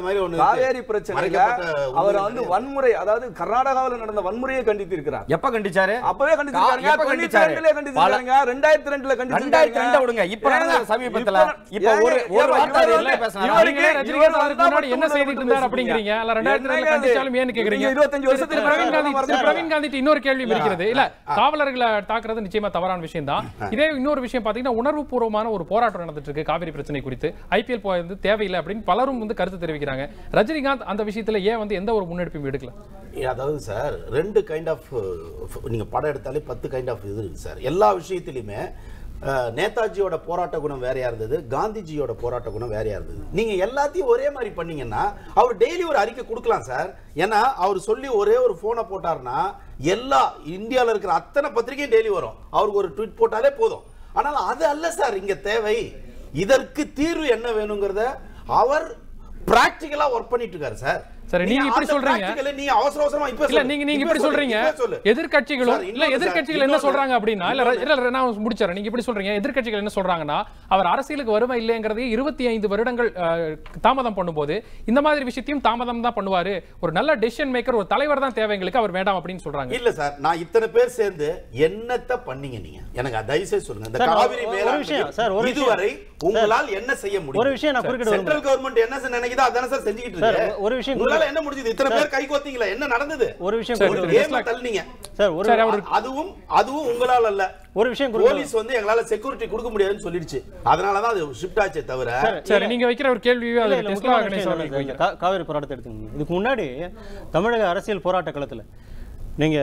காவேரி பிரச்சனையில அவர் வந்து வன்முறை, அதாவது கர்நாடகாவில் நடந்த வன்முறையை கண்டித்திருக்கிறார். எப்ப கண்டிச்சாரு? அப்பவே கண்டிச்சிருக்காங்க. கண்டிச்சாரு கண்டிச்சிருக்காங்க. ரெண்டாயிரத்தி ரெண்டுல கண்டிச்சிருக்காங்க. விடுங்க. இப்ப நடந்த சமீபத்துல இப்ப ஒரு ஒரு வார்த்தை இல்ல பேசறாங்க. ரஜினிகாந்த் அவருக்கு முன்னாடி என்ன செய்துட்டு இருந்தார் அப்படிங்கறீங்க. அல்ல ரெண்டாயிரத்தி ரெண்டுல கண்டிச்சாலும் ஏன்னு கேக்குறீங்க? இருபத்தஞ்சு வருஷத்துக்கு பிரவீன் காந்தி பிரவீன் காந்தி இன்னொரு கேள்வி இருக்கிறது. இல்ல காவலர்களை தாக்குறது நிச்சயமா தவறான விஷயம் தான். இதே இன்னொரு விஷயம் பாத்தீங்கன்னா உணர்வுபூர்வமான ஒரு போராட்டம் நடந்துட்டு இருக்கு காவிரி பிரச்சனை குறித்து. ஐபிஎல் போறது தேவையில்லை அப்படின்னு பலரும் வந்து கருத்து தெரிவிக்கிறாங்க. ரஜினிகாந்த் அந்த விஷயத்துல ஏன் வந்து எந்த ஒரு முன்னெடுப்பையும் எடுக்கல? அதாவது சார் ரெண்டு கைண்ட் ஆஃப் நீங்க படம் எடுத்தாலே பத்து கைண்ட் ஆஃப் இது இருக்கு சார். எல்லா விஷயத்திலுமே நேதாஜியோட போராட்ட குணம் வேறையா இருந்தது, காந்திஜியோட போராட்ட குணம் வேறையா இருந்தது. நீங்க எல்லாத்தையும் ஒரே மாதிரி பண்ணீங்கன்னா அவர் டெய்லி ஒரு அறிக்கை கொடுக்கலாம் சார். ஏன்னா அவர் சொல்லி ஒரே ஒரு போனை போட்டாருன்னா எல்லா இந்தியாவில் இருக்கிற அத்தனை பத்திரிகையும் டெய்லி வரும். அவருக்கு ஒரு ட்வீட் போட்டாலே போதும். ஆனால் அது அல்ல சார் இங்க தேவை. இதற்கு தீர்வு என்ன வேணுங்கிறத அவர் பிராக்டிகலா ஒர்க் பண்ணிட்டு இருக்காரு சார். சரி, நீங்க இப்படி சொல்றீங்க. நீங்க அவசர அவசரமா இப்ப இல்ல நீங்க நீங்க இப்படி சொல்றீங்க. எதிர்க்கட்சிகளும் இல்ல எதிர்க்கட்சிகள் என்ன சொல்றாங்க அப்படின்னா, இல்ல நான் முடிச்சறேன். நீங்க இப்படி சொல்றீங்க. எதிர்க்கட்சிகள் என்ன சொல்றாங்கன்னா, அவர் அரசியலுக்கு வருமா இல்லைங்கிறதை இருபத்தி ஐந்து வருடங்கள் தாமதம் பண்ணும்போது இந்த மாதிரி விஷயத்தையும் தாமதம் தான் பண்ணுவாரு. ஒரு நல்ல டெசிஷன் மேக்கர், ஒரு தலைவர் தான் தேவை எங்களுக்கு, அவர் வேண்டாம் அப்படின்னு சொல்றாங்க. இல்ல சார், நான் இத்தனை பேர் சேர்ந்து என்னத்த பண்ணீங்க நீங்க? எனக்கு தயவுசெய்து சொல்லுங்க. இந்த காவிரி மேல இதுவரை உங்களால் என்ன செய்ய முடியும்? ஒரு விஷயம் நான் குறுக்கிட சென்ட்ரல் கவர்மெண்ட் என்ன நினைக்குதோ அதானே சார் செஞ்சுக்கிட்டு இருக்கு. ஒரு விஷயம் என்ன முடிஞ்சது? இத்தனை பேர் கை கோத்தீங்களா? என்ன நடந்தது? ஒரு விஷயம் தள்ளினீங்க சார். ஒரு அதுவும் அதுவும் உங்களால அல்ல. ஒரு விஷயம் போலீஸ் வந்து எங்களால செக்யூரிட்டி கொடுக்க முடியாதுன்னு சொல்லிடுச்சு. அதனால தான் அது ஷிஃப்ட் ஆச்சே தவிர. சரி, நீங்க வைக்கிற ஒரு கேள்வி அது டெஸ்லா ஆர்கனைசேஷன் காவிரி போராட்டத்தை எடுத்துங்க. இதுக்கு முன்னாடி தமிழக அரசியல் போராட்ட களத்துல நீங்க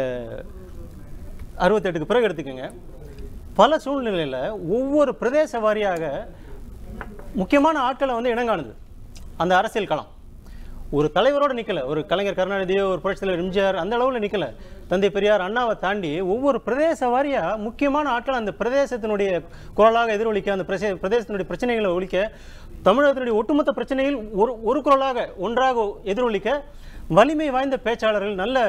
அறுபத்தெட்டுக்கு பிறகு எடுத்துக்கங்க. பல சூழ்நிலையில ஒவ்வொரு பிரதேச வாரியாக முக்கியமான ஆட்களை வந்து இனங்காணுது அந்த அரசியல் களம். ஒரு தலைவரோட நிக்கல, ஒரு கலைஞர் கருணாநிதியோ ஒரு புரட்சித் தலைவர் எம்ஜிஆர் அந்த அளவுல நிக்கல. தந்தை பெரியார் அண்ணாவை தாண்டி ஒவ்வொரு பிரதேச வாரியா முக்கியமான ஆட்கள் அந்த பிரதேசத்தினுடைய குரலாக எதிரொலிக்க, அந்த பிரதேசத்தினுடைய பிரச்சனைகளை ஒழிக்க, தமிழகத்தினுடைய ஒட்டுமொத்த பிரச்சனையில் ஒரு ஒரு குரலாக ஒன்றாக எதிரொலிக்க வலிமை வாய்ந்த பேச்சாளர்கள், நல்ல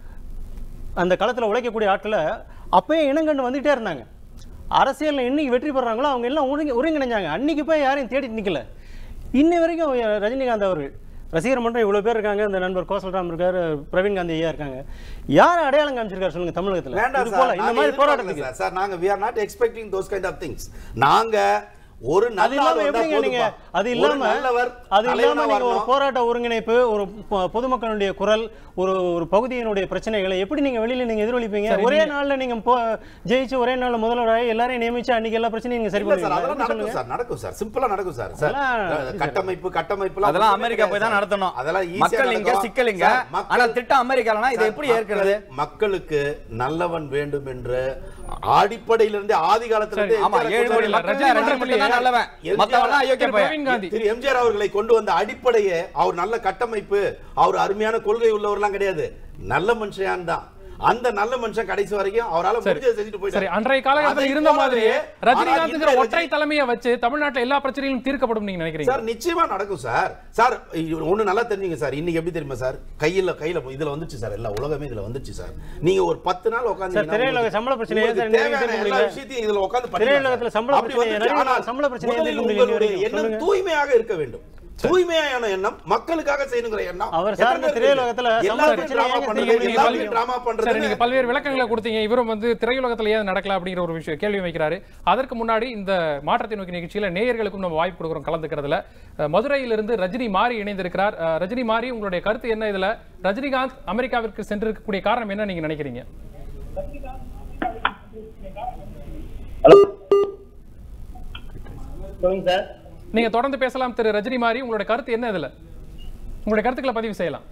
அந்த களத்தில் உழைக்கக்கூடிய ஆட்களை அப்பயே இனங்கண்டு வந்துகிட்டே இருந்தாங்க. அரசியலில் என்னைக்கு வெற்றி பெறாங்களோ அவங்க எல்லாம் ஒருங்கி ஒருங்கிணைஞ்சாங்க. அன்னைக்கு போய் யாரையும் தேடிட்டு நிற்கல. இன்னை வரைக்கும் ரஜினிகாந்த் அவர்கள் ரசிகர் மன்றம் இவ்வளவு பேர் இருக்காங்க. இந்த நண்பர் கோசல்ராம் இருக்காரு, பிரவீன் காந்தி ஐயா இருக்காங்க. யார் அடையாளம் காமிச்சிருக்காரு சொல்லுங்க தமிழகத்துல? இது போல இந்த மாதிரி போராட்டத்துக்கு சார் நாங்க we are not expecting those kind of things. நாங்க ஒரு நல்ல எப்படிங்க நீங்க அது இல்லாம அது இல்லாம நீங்க ஒரு போராட்ட ஒருங்கிணைப்பு, ஒரு பொதுமக்களுடைய குரல், ஒரு ஒரு பகுதியினுடைய பிரச்சனைகளை எப்படி நீங்க வெளியில நீங்க எதிரொலிப்பீங்க? ஒரே நாள்ல நீங்க ஜெயிச்சு ஒரே நாள்ல முதல்வராக எல்லாரையும் நியமிச்சு அன்னைக்கு எல்லா பிரச்சனையும் நீங்க சரி பண்ணுவீங்க சார்? நடக்கும் சார், சிம்பிளா நடக்கும் சார். சார் கட்டமைப்பு கட்டமைப்பு அதெல்லாம் அமெரிக்கா போய் தான் நடத்தணும். அதெல்லாம் மக்கள் இங்க சிக்கல் இங்க. ஆனா திட்டம் அமெரிக்காலனா இதை எப்படி ஏற்கிறது? மக்களுக்கு நல்லவன் வேண்டும் என்று அடிப்படையிலிருந்து ஆதி காலத்திலிருந்து ஆமா ஏழு கோடி மக்கள் நல்லவன் மத்தவனா அயோக்கிய பையன் திரு எம்ஜிஆர் அவர்களை கொண்டு வந்த அடிப்படையே அவர் நல்ல கட்டமைப்பு, அவர் அருமையான கொள்கை உள்ளவர்லாம் கிடையாது, நல்ல மனுஷன் தான். அந்த நல்ல மனுஷன் கடைசி வரைக்கும் அவரால முடிஞ்சதை செஞ்சுட்டு போயிட்டாரு. சரி, அன்றைய காலகட்டத்தில் இருந்த மாதிரியே ரஜினிகாந்த்ங்கிற ஒற்றை தலைமையை வச்சு தமிழ்நாட்டுல எல்லா பிரச்சனைகளும் தீர்க்கப்படும் நீங்க நினைக்கிறீங்க? சார் நிச்சயமா நடக்கும் சார். சார் ஒண்ணு நல்லா தெரிஞ்சுங்க சார். இன்னைக்கு எப்படி தெரியுமா சார், கையில கையில இதுல வந்துச்சு சார், எல்லா உலகமே இதுல வந்துச்சு சார். நீங்க ஒரு பத்து நாள் உட்கார்ந்து திரையுலக சம்பள பிரச்சனை எல்லா விஷயத்தையும் இதுல உட்கார்ந்து திரையுலகத்துல சம்பள பிரச்சனை சம்பள பிரச்சனை எண்ணம் தூய்மையாக இருக்க வேண்டும். தூய்மையான எண்ணம், மக்களுக்காக செய்யணுங்கிற எண்ணம். அவர் சார்ந்த திரையுலகத்துல நீங்க பல்வேறு விளக்கங்களை கொடுத்தீங்க. இவரும் வந்து திரையுலகத்துல ஏன் நடக்கல அப்படிங்கிற ஒரு விஷயம் கேள்வி வைக்கிறாரு. அதற்கு முன்னாடி இந்த மாற்றத்தை நோக்கி நிகழ்ச்சியில நேயர்களுக்கும் நம்ம வாய்ப்பு கொடுக்குறோம் கலந்துக்கிறதுல. மதுரையிலிருந்து ரஜினி மாறி இணைந்திருக்கிறார். ரஜினி மாறி, உங்களுடைய கருத்து என்ன? இதுல ரஜினிகாந்த் அமெரிக்காவிற்கு சென்றிருக்கக்கூடிய காரணம் என்ன நீங்க நினைக்கிறீங்க? சார் நீங்க தொடர்ந்து பேசலாம் திரு ரஜினி மாறி. உங்களுடைய கருத்து என்ன? இதுல உங்களுடைய கருத்துக்களை பதிவு செய்யலாம்.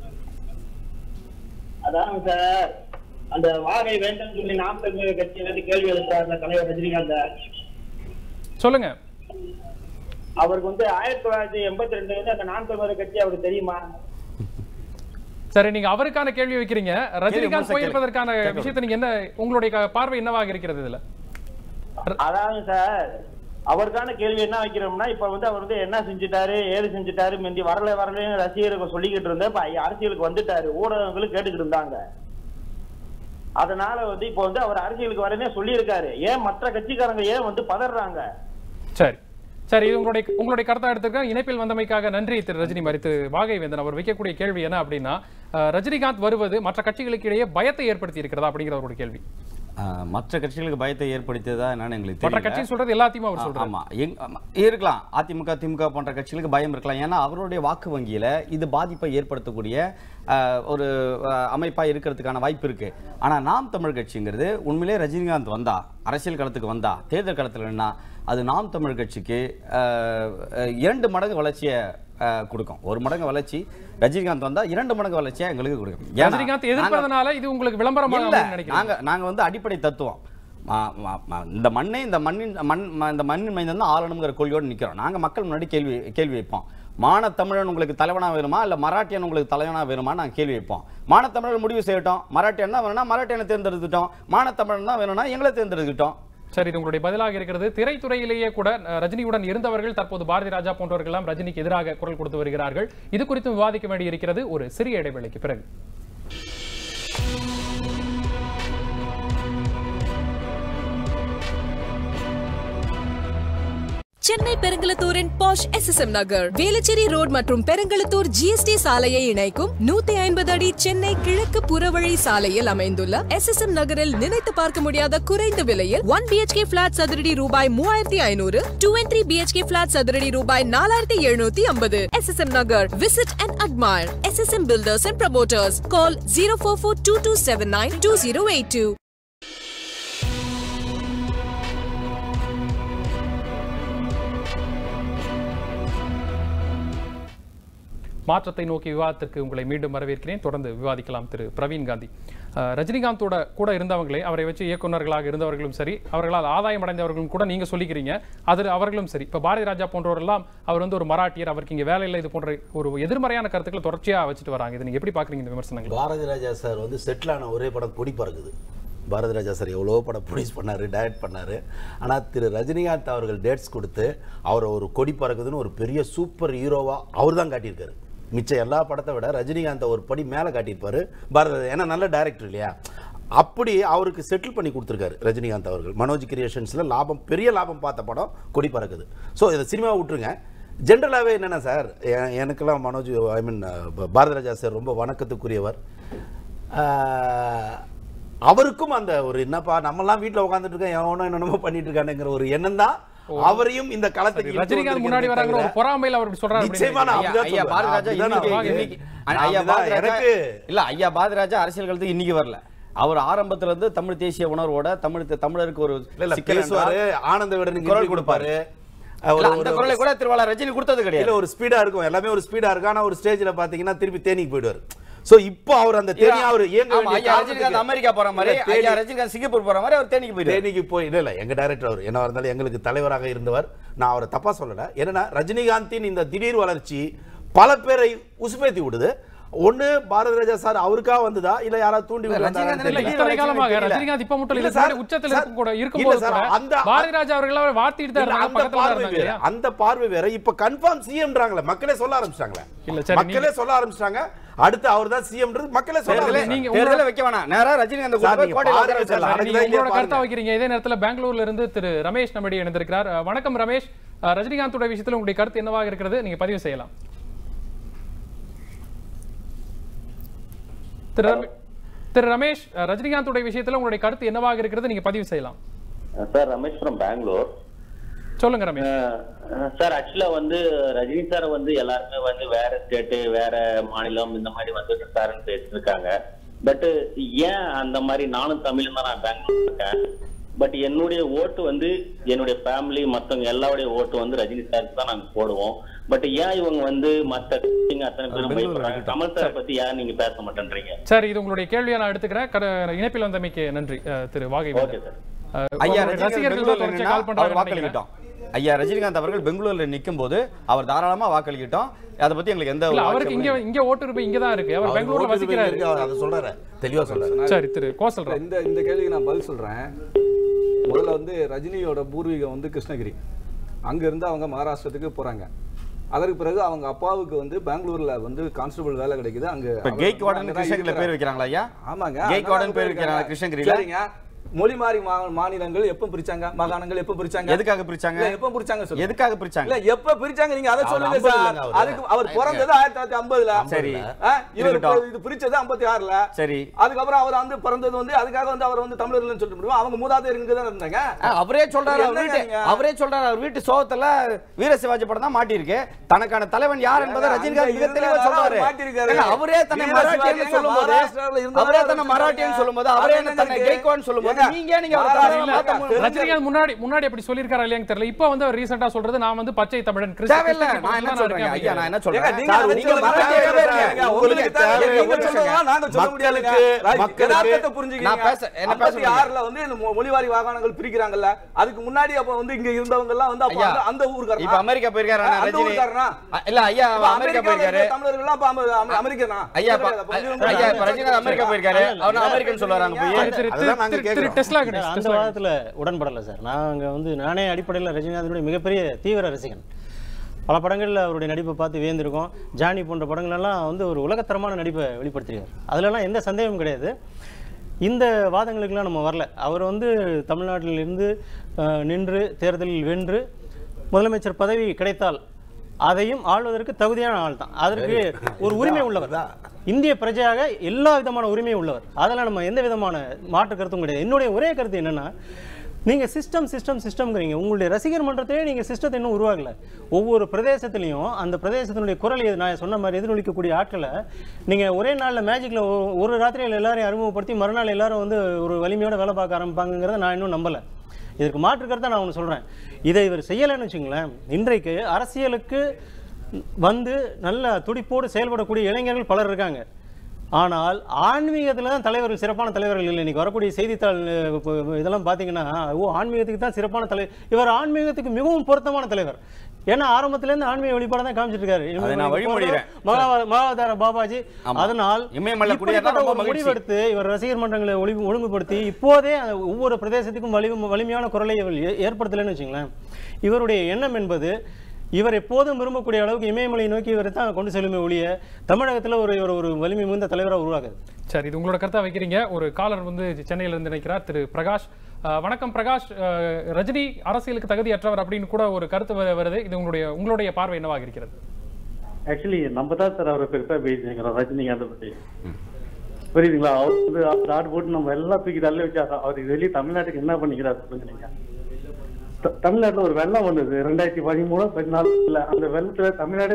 அதான் சார், அந்த வாகை வேண்டும் சொல்லி நாம் தமிழர் கட்சியிலிருந்து கேள்வி எழுத்தார் தலைவர் ரஜினிகாந்த். சொல்லுங்க. அவருக்கு வந்து ஆயிரத்தி தொள்ளாயிரத்தி எண்பத்தி ரெண்டு வந்து அந்த நாம் தமிழர் கட்சி அவருக்கு தெரியுமா? சரி, நீங்க அவருக்கான கேள்வி வைக்கிறீங்க. ரஜினிகாந்த் போயிருப்பதற்கான விஷயத்தை நீங்க என்ன, உங்களுடைய பார்வை என்னவாக இருக்கிறது இதுல? அதாவது சார், அவருக்கான கேள்வி என்ன வைக்கிறோம்னா, இப்ப வந்து அவர் வந்து என்ன செஞ்சுட்டாரு, ஏது செஞ்சுட்டாரு, முந்தி வரல வரலன்னு ரசிகர்கள் சொல்லிக்கிட்டு இருந்த, இப்ப அரசியலுக்கு வந்துட்டாரு, ஊடகங்களும் கேட்டுக்கிட்டு இருந்தாங்க. அதனால வந்து இப்ப வந்து அவர் அரசியலுக்கு வரனே சொல்லியிருக்காரு. ஏன் மற்ற கட்சிக்காரங்க ஏன் வந்து பதறாங்க? சரி சரி, இது உங்களுடைய உங்களுடைய கருத்தா எடுத்துக்க. இணைப்பில் வந்தமைக்காக நன்றி திரு ரஜினி மாதிரி. திரு வாகை வேந்தன் அவர் வைக்கக்கூடிய கேள்வி என்ன அப்படின்னா, ரஜினிகாந்த் வருவது மற்ற கட்சிகளுக்கு இடையே பயத்தை ஏற்படுத்தி இருக்கிறதா அப்படிங்கிற அவருடைய கேள்வி. மற்ற கட்சிகளுக்கு பயத்தை ஏற்படுத்தியதா என்னன்னு எங்களுக்கு மற்ற கட்சி சொல்றது எல்லாத்தையும் அவர் சொல்றாரு. ஆமா, இருக்கலாம். அதிமுக திமுக போன்ற கட்சிகளுக்கு பயம் இருக்கலாம். ஏன்னா அவருடைய வாக்கு வங்கியில இது பாதிப்பை ஏற்படுத்தக்கூடிய ஒரு அமைப்பா இருக்கிறதுக்கான வாய்ப்பு இருக்கு. ஆனா நாம் தமிழ் கட்சிங்கிறது உண்மையிலே ரஜினிகாந்த் வந்தா, அரசியல் களத்துக்கு வந்தா, தேர்தல் களத்துல நின்னா, அது நாம் தமிழ் கட்சிக்கு இரண்டு மடங்கு வளர்ச்சியை கொடுக்கும். ஒரு மடங்கு வளர்ச்சி ரஜினிகாந்த் வந்தா இரண்டு மடங்கு வளர்ச்சியா எங்களுக்கு கொடுக்கும். ரஜினிகாந்த் எதிர்ப்பதனால இது உங்களுக்கு விளம்பரமா நினைக்கிறீங்க? நாங்க நாங்க வந்து அடிப்படை தத்துவம், இந்த மண்ணை இந்த மண்ணின் மண் இந்த மண்ணின் மைந்தன் தான் ஆளணுங்கிற கொள்கையோடு நிற்கிறோம். நாங்கள் மக்கள் முன்னாடி கேள்வி கேள்வி வைப்போம். மானத்தமிழன் உங்களுக்கு தலைவனா வேணுமா, இல்லை மராட்டியன் உங்களுக்கு தலைவனா வேணுமா நாங்கள் கேள்வி வைப்போம். மானத்தமிழன் முடிவு செய்யட்டோம். மராட்டியன் தான் வேணும்னா மராட்டியனை தேர்ந்தெடுத்துட்டோம், மானத்தமிழன் தான் வேணும்னா எங்களை தேர்ந்தெடுத்துட்டோம். சரி, இது உங்களுடைய பதிலாக இருக்கிறது. திரைத்துறையிலேயே கூட ரஜினியுடன் இருந்தவர்கள் தற்போது பாரதி ராஜா போன்றவர்கள் எல்லாம் ரஜினிக்கு எதிராக குரல் கொடுத்து வருகிறார்கள். இது குறித்து விவாதிக்க வேண்டி இருக்கிறது ஒரு சிறிய இடைவேளைக்கு பிறகு. சென்னை பெருங்கலத்தூரின் posh S S M Nagar, Velachery road மற்றும் பெருங்கலத்தூர் ஜிஎஸ்டி சாலையை இணைக்கும் நூத்தி ஐம்பது அடி சென்னை கிழக்கு புறவழி சாலையில் அமைந்துள்ள எஸ் எஸ் எம் நகரில் நினைத்து பார்க்க முடியாத குறைந்த விலையில் ஒன் பிஹெச்கே பிளாட் சதுரடி ரூபாய் மூவாயிரத்தி ஐநூறு, two and three BHK flat சதுரடி ரூபாய் நாலாயிரத்தி எழுநூத்தி ஐம்பது. S S M Nagar, visit and admire. S S M builders and promoters. Call zero four four two two seven nine two zero eight two. மாற்றத்தை நோக்கி விவாதத்திற்கு உங்களை மீண்டும் வரவேற்கிறேன். தொடர்ந்து விவாதிக்கலாம். திரு பிரவீன் காந்தி, ரஜினிகாந்தோட கூட இருந்தவங்களே, அவரை வச்சு இயக்குநர்களாக இருந்தவர்களும் சரி, அவர்களால் ஆதாயம் அடைந்தவர்களும் கூட நீங்க சொல்லிக்கிறீங்க, அது அவர்களும் சரி. இப்போ பாரதி ராஜா போன்றவரெல்லாம் அவர் வந்து ஒரு மராட்டியர், அவருக்கு இங்கே வேலை இல்லை, இது போன்ற ஒரு எதிர்மறையான கருத்துக்களை தொடர்ச்சியாக வச்சுட்டு வராங்க. இது நீங்க எப்படி பாக்குறீங்க இந்த விமர்சனங்கள்? பாரதி ராஜா சார் வந்து செட்டில் ஆன ஒரே படம் கொடி பறக்குது. பாரதி ராஜா சார் எவ்வளோ படம் ப்ரொடியூஸ் பண்ணார், டைரக்ட் பண்ணார். ஆனால் திரு ரஜினிகாந்த் அவர்கள் டேட்ஸ் கொடுத்து அவரை ஒரு கொடி பறக்குதுன்னு ஒரு பெரிய சூப்பர் ஹீரோவாக அவர் தான் காட்டியிருக்காரு. மிச்சம் எல்லா படத்தை விட ரஜினிகாந்தை ஒரு படி மேலே காட்டியிருப்பார் பாரதி. ஏன்னா நல்ல டைரக்டர் இல்லையா, அப்படி அவருக்கு செட்டில் பண்ணி கொடுத்துருக்காரு ரஜினிகாந்த் அவர்கள். மனோஜ் கிரியேஷன்ஸில் லாபம், பெரிய லாபம் பார்த்த படம் கொடி பறக்குது. ஸோ இதை சினிமா விட்டுருங்க, ஜென்ரலாகவே என்னென்ன சார், எனக்கெல்லாம் Manoj I mean Bharathi Raja sir ரொம்ப வணக்கத்துக்குரியவர். அவருக்கும் அந்த ஒரு என்னப்பா நம்மலாம் வீட்டில் உட்காந்துட்டு இருக்கேன், எவனோ என்னென்னமோ பண்ணிட்டு இருக்கானுங்கிற ஒரு எண்ணம் தான் அவரையும் இந்த காலத்துக்கு ரஜினிகாந்த் முன்னாடி வராங்க ஒரு பொறாமையில அவர் சொல்றாரு. ஐயா பாரதி ராஜா இன்னைக்கு ஐயா பாரதி ராஜா இல்ல ஐயா பாரதி ராஜா அரசியல் காலத்துக்கு இன்னைக்கு வரல. அவர் ஆரம்பத்துல இருந்து தமிழ் தேசிய உணர்வோட தமிழ் தமிழருக்கு ஒரு பேசுவாரு, ஆனந்த விகடன் குரல் கொடுப்பாரு. அந்த குரலை கூட திருவாளர் ரஜினி கொடுத்தது கிடையாது. ஒரு ஸ்பீடா இருக்கும், எல்லாமே ஒரு ஸ்பீடா இருக்கும். ஆனா ஒரு ஸ்டேஜ்ல பாத்தீங்கன்னா திருப்பி தேனிக்கு போயிடுவாரு. சோ இப்போ அவர் அந்த தேனி அவர் ரஜினிகாந்த் அமெரிக்கா போற மாதிரி, ஐயா ரஜினிகாந்த் சிங்கப்பூர் போற மாதிரி அவர் தேனிக்கு போயிடுவார். தேனிக்கு போய் இல்ல இல்ல எங்க டைரக்டர் அவர் என்ன இருந்தாலும் எங்களுக்கு தலைவராக இருந்தவர். நான் அவரை தப்பா சொல்லல. என்னன்னா ரஜினிகாந்தின் இந்த திடீர் வளர்ச்சி பல பேரை உசுப்பேத்தி விடுது. ஒண்ணு பாரதி ராஜா சார் அவருக்காக வந்ததா இல்ல யாராவது தூண்டி விட்டாங்க? ரஜினிகாந்த் இப்ப மட்டும் இல்ல, உச்சத்தில் இருக்கும் கூட இருக்கும்போது அந்த பாரதி ராஜா அவர்கள் வார்த்திட்டு தான் அந்த பார்வை வேற. இப்ப கன்ஃபார்ம் சிஎம்ன்றாங்களே, மக்களே சொல்ல ஆரம்பிச்சிட்டாங்களே, மக்களே சொல்ல ஆரம்பிச்சிட்டாங்க. அடுத்து அவர் தான் சிஎம் மக்களே சொல்ல. நீங்க தேர்தலை வைக்க வேணாம், நேரா ரஜினிகாந்த் உங்களோட கருத்தா வைக்கிறீங்க. இதே நேரத்தில் பெங்களூர்ல இருந்து திரு ரமேஷ் நம்மடி இணைந்திருக்கிறார். வணக்கம் ரமேஷ், ரஜினிகாந்தோட விஷயத்தில் உங்களுடைய கருத்து என்னவாக இருக்கிறது, நீங்க பதிவு செய்யலாம். திரு ரமேஷ், ரஜினிகாந்தோட விஷயத்துல உங்களுடைய கருத்து என்னவாக இருக்கிறது, நீங்க பதிவு செய்யலாம். Sir Ramesh from Bangalore. சொல்லுங்க ரமேஷ். சார் ஆக்சுவலா வந்து ரஜினி சார் வந்து எல்லாருமே வந்து வேற ஸ்டேட்டு வேற மாநிலம் இந்த மாதிரி வந்து சார்ன்னு பேசிட்டு இருக்காங்க. பட் ஏன் அந்த மாதிரி, நானும் தமிழ் தான், நான் பெங்களூர் இருக்கேன். பட் என்னுடைய ஓட்டு வந்து என்னுடைய ஃபேமிலி மற்றவங்க எல்லாருடைய ஓட்டு வந்து ரஜினி சாருக்கு தான் நாங்க போடுவோம். பட் ஏன் இவங்க வந்து மற்ற அத்தனை பேரும் பயப்படுறாங்க? கமல் சார் பத்தி ஏன் நீங்க பேச மாட்டேன்றீங்க? சார் இது உங்களுடைய கேள்வியை நான் எடுத்துக்கிறேன். இணைப்பில் வந்தமைக்கு நன்றி திரு வாகை. Okay sir. ஐயா வாக்களிக்கிட்டோம். ஐயா ரஜினிகாந்த் அவர்கள் பெங்களூர்ல நிற்கும் போது அவர் தாராளமா வாக்களிக்கிட்டோம். அதை பத்தி எங்களுக்கு எந்த அவருக்கு இங்க இங்க ஓட்டு இருப்பு இங்க தான் இருக்கு. அவர் பெங்களூர்ல வசிக்கிறாரு, அதை சொல்றாரு, தெளிவா சொல்றாரு. சரி திரு கோசல், இந்த இந்த கேள்விக்கு நான் பதில் சொல்றேன். முதல்ல வந்து ரஜினியோட பூர்வீகம் வந்து கிருஷ்ணகிரி. அங்கேருந்து அவங்க மகாராஷ்டிரத்துக்கு போகிறாங்க. அதற்கு பிறகு அவங்க அப்பாவுக்கு வந்து பெங்களூர்ல வந்து கான்ஸ்டபிள் வேலை கிடைக்குது. அங்க கெய்க்வாடன் கிருஷ்ணகிரியில பேர் வைக்கிறாங்களா ஐயா? ஆமாங்க, கெய்க்வாடன் பேர் வைக்கிறாங்க கிருஷ்ணகிரியில. சரிங்க, மொழி மாறி மாநிலங்கள் எப்ப பிரிச்சாங்க, மாகாணங்கள் எப்ப பிரிச்சாங்க, எதுக்காக பிரிச்சாங்க, எப்ப பிரிச்சாங்க சொல்லுங்க, எதுக்காக பிரிச்சாங்க, இல்ல எப்ப பிரிச்சாங்க நீங்க அதை சொல்லுங்க சார். அதுக்கு அவர் பிறந்தது ஆயிரத்தி தொள்ளாயிரத்தி ஐம்பதுல. சரி, இவர் இது பிரிச்சது ஐம்பத்தி ஆறுல. சரி, அதுக்கப்புறம் அவர் வந்து பிறந்தது வந்து அதுக்காக வந்து அவர் வந்து தமிழர்கள்னு சொல்லிட்டு முடியும். அவங்க மூதாதையர் இங்க தான் இருந்தாங்க. அவரே சொல்றாரு, அவரே சொல்றாரு அவர் வீட்டு சோகத்துல வீர சிவாஜி படம் தான் மாட்டி இருக்கு. தனக்கான தலைவன் யார் என்பதை ரஜினிகாந்த் மிக தெளிவா சொல்றாரு. அவரே தன்னை மராட்டியன்னு சொல்லும்போது, அவரே தன்னை மராட்டியன்னு சொல்லும்போது, அவரே தன்னை கெய்க்வான் சொல்லும்போது, நீங்க நீங்க ரஜினிகாந்த் முன்னாடி முன்னாடி அப்படி சொல்லிருக்காரு இல்லையான்னு தெரியல. இப்போ வந்து அவர் ரீசெண்டா சொல்றது நான் வந்து பச்சை தமிழன் கிறிஸ்தவ. நான் என்ன சொல்றேன் ஐயா, நான் என்ன சொல்றேன், நீங்க உங்களுக்கு தேவையான சொல்றதா நாங்க சொல்ல முடியாதுங்க. மக்களுக்கு புரிஞ்சுக்கீங்க. நான் பேச என்ன பேச ஆறுல வந்து மொழிவாரி வாகனங்கள் பிரிக்கிறாங்கல்ல, அதுக்கு முன்னாடி அப்ப வந்து இங்க இருந்தவங்க எல்லாம் வந்து அப்ப அந்த ஊர்காரங்க. இப்ப அமெரிக்கா போயிருக்காரு ரஜினி. இல்ல ஐயா, அமெரிக்கா போயிருக்காரு. தமிழர்கள் எல்லாம் அப்ப அமெரிக்கனா ஐயா, ஐயா இப்ப ரஜினிகாந்த் அமெரிக்கா போயிருக்காரு. அவர் அமெரிக்கன் சொல்றாங்க போய். அதெல்லாம் நாங்க கேக்குறோம். அந்த வாதத்துல உடன்படல சார். நாங்க வந்து நானே அடிப்படையில் ரஜினிகாந்தனுடைய மிகப்பெரிய தீவிர ரசிகன். பல படங்களில் அவருடைய நடிப்பை பார்த்து வியந்திருக்கோம். ஜானி போன்ற படங்களெல்லாம் வந்து ஒரு உலகத்தரமான நடிப்பை வெளிப்படுத்திருக்கார். அதிலெல்லாம் எந்த சந்தேகமும் கிடையாது. இந்த வாதங்களுக்கெல்லாம் நம்ம வரல. அவர் வந்து தமிழ்நாட்டில் இருந்து நின்று தேர்தலில் வென்று முதலமைச்சர் பதவி கிடைத்தால் அதையும் ஆள்வதற்கு தகுதியான ஆள் தான். அதற்கு ஒரு உரிமை உள்ளவர் தான். இந்திய பிரஜையாக எல்லா விதமான உரிமையும் உள்ளவர். அதெல்லாம் நம்ம எந்த விதமான மாற்று கருத்தும் கிடையாது. என்னுடைய ஒரே கருத்து என்னன்னா, நீங்கள் சிஸ்டம் சிஸ்டம் சிஸ்டம்ங்கிறீங்க. உங்களுடைய ரசிகர் மன்றத்தையே நீங்கள் சிஸ்டத்தை இன்னும் உருவாகலை. ஒவ்வொரு பிரதேசத்துலையும் அந்த பிரதேசத்தினுடைய குரல் நான் சொன்ன மாதிரி எதிரொலிக்கக்கூடிய ஆட்களை நீங்கள் ஒரே நாளில் மேஜிக்கில் ஒரு ராத்திரியில் எல்லாரையும் அறிமுகப்படுத்தி மறுநாள் எல்லாரும் வந்து ஒரு வலிமையோட வேலை பார்க்க ஆரம்பிப்பாங்கிறத நான் இன்னும் நம்பலை. இதற்கு மாற்றுக்கிறத நான் ஒன்று சொல்கிறேன். இதை இவர் செய்யலைன்னு வச்சுங்களேன், இன்றைக்கு அரசியலுக்கு வந்து நல்ல துடிப்போடு செயல்படக்கூடிய இளைஞர்கள் பலர் இருக்காங்க. ஆனால் ஆன்மீகத்தில் தான் தலைவர்கள் சிறப்பான தலைவர்கள் இல்லை. இன்றைக்கி வரக்கூடிய செய்தித்தாள் இதெல்லாம் பார்த்தீங்கன்னா, ஓ ஆன்மீகத்துக்கு தான் சிறப்பான தலைவர், இவர் ஆன்மீகத்துக்கு மிகவும் பொருத்தமான தலைவர். ஏன்னா ஆரம்பத்திலேருந்து ஆன்மீக வெளிப்பாடு தான் காமிச்சிட்டு இருக்காரு மகாவதார பாபாஜி. அதனால் முடிவெடுத்து இவர் ரசிகர் மன்றங்களை ஒழுங்குபடுத்தி இப்போதே ஒவ்வொரு பிரதேசத்துக்கும் வலி வலிமையான குரலை ஏற்படுத்தலைன்னு வச்சுங்களேன். இவருடைய எண்ணம் என்பது இவர் எப்போதும் விரும்பக்கூடிய அளவுக்கு இமயமலை நோக்கி இவரை தான் கொண்டு செல்லுமே ஒழிய தமிழகத்தில் ஒரு ஒரு வலிமை மிகுந்த தலைவராக உருவாக்குது. சரி, இது உங்களோட கருத்தாக வைக்கிறீங்க. ஒரு காலர் வந்து சென்னையிலிருந்து நினைக்கிறார், திரு பிரகாஷ். வணக்கம் பிரகாஷ். ரஜினி அரசியலுக்கு தகுதியற்றவர் அப்படின்னு கூட ஒரு கருத்து வருது. இது உங்களுடைய உங்களுடைய பார்வை என்னவாக இருக்கிறது? ஆக்சுவலி நம்ம தான் சார் அவரை பெருசாக பேசிக்கிறோம் ரஜினிகாந்த் பற்றி, புரியுதுங்களா? அவர் வந்து ஆடு போட்டு நம்ம எல்லாம் தூக்கி தள்ளி வச்சா அவருக்கு வெளியே தமிழ்நாட்டுக்கு என்ன பண்ணிக்கிறார் சொல்லுங்க. நீங்க தமிழ்நாட்டுல ஒரு வெள்ளம் வந்தது ரெண்டாயிரத்தி பதிமூணு பதினாலுல. அந்த வெள்ளத்துல தமிழ்நாடே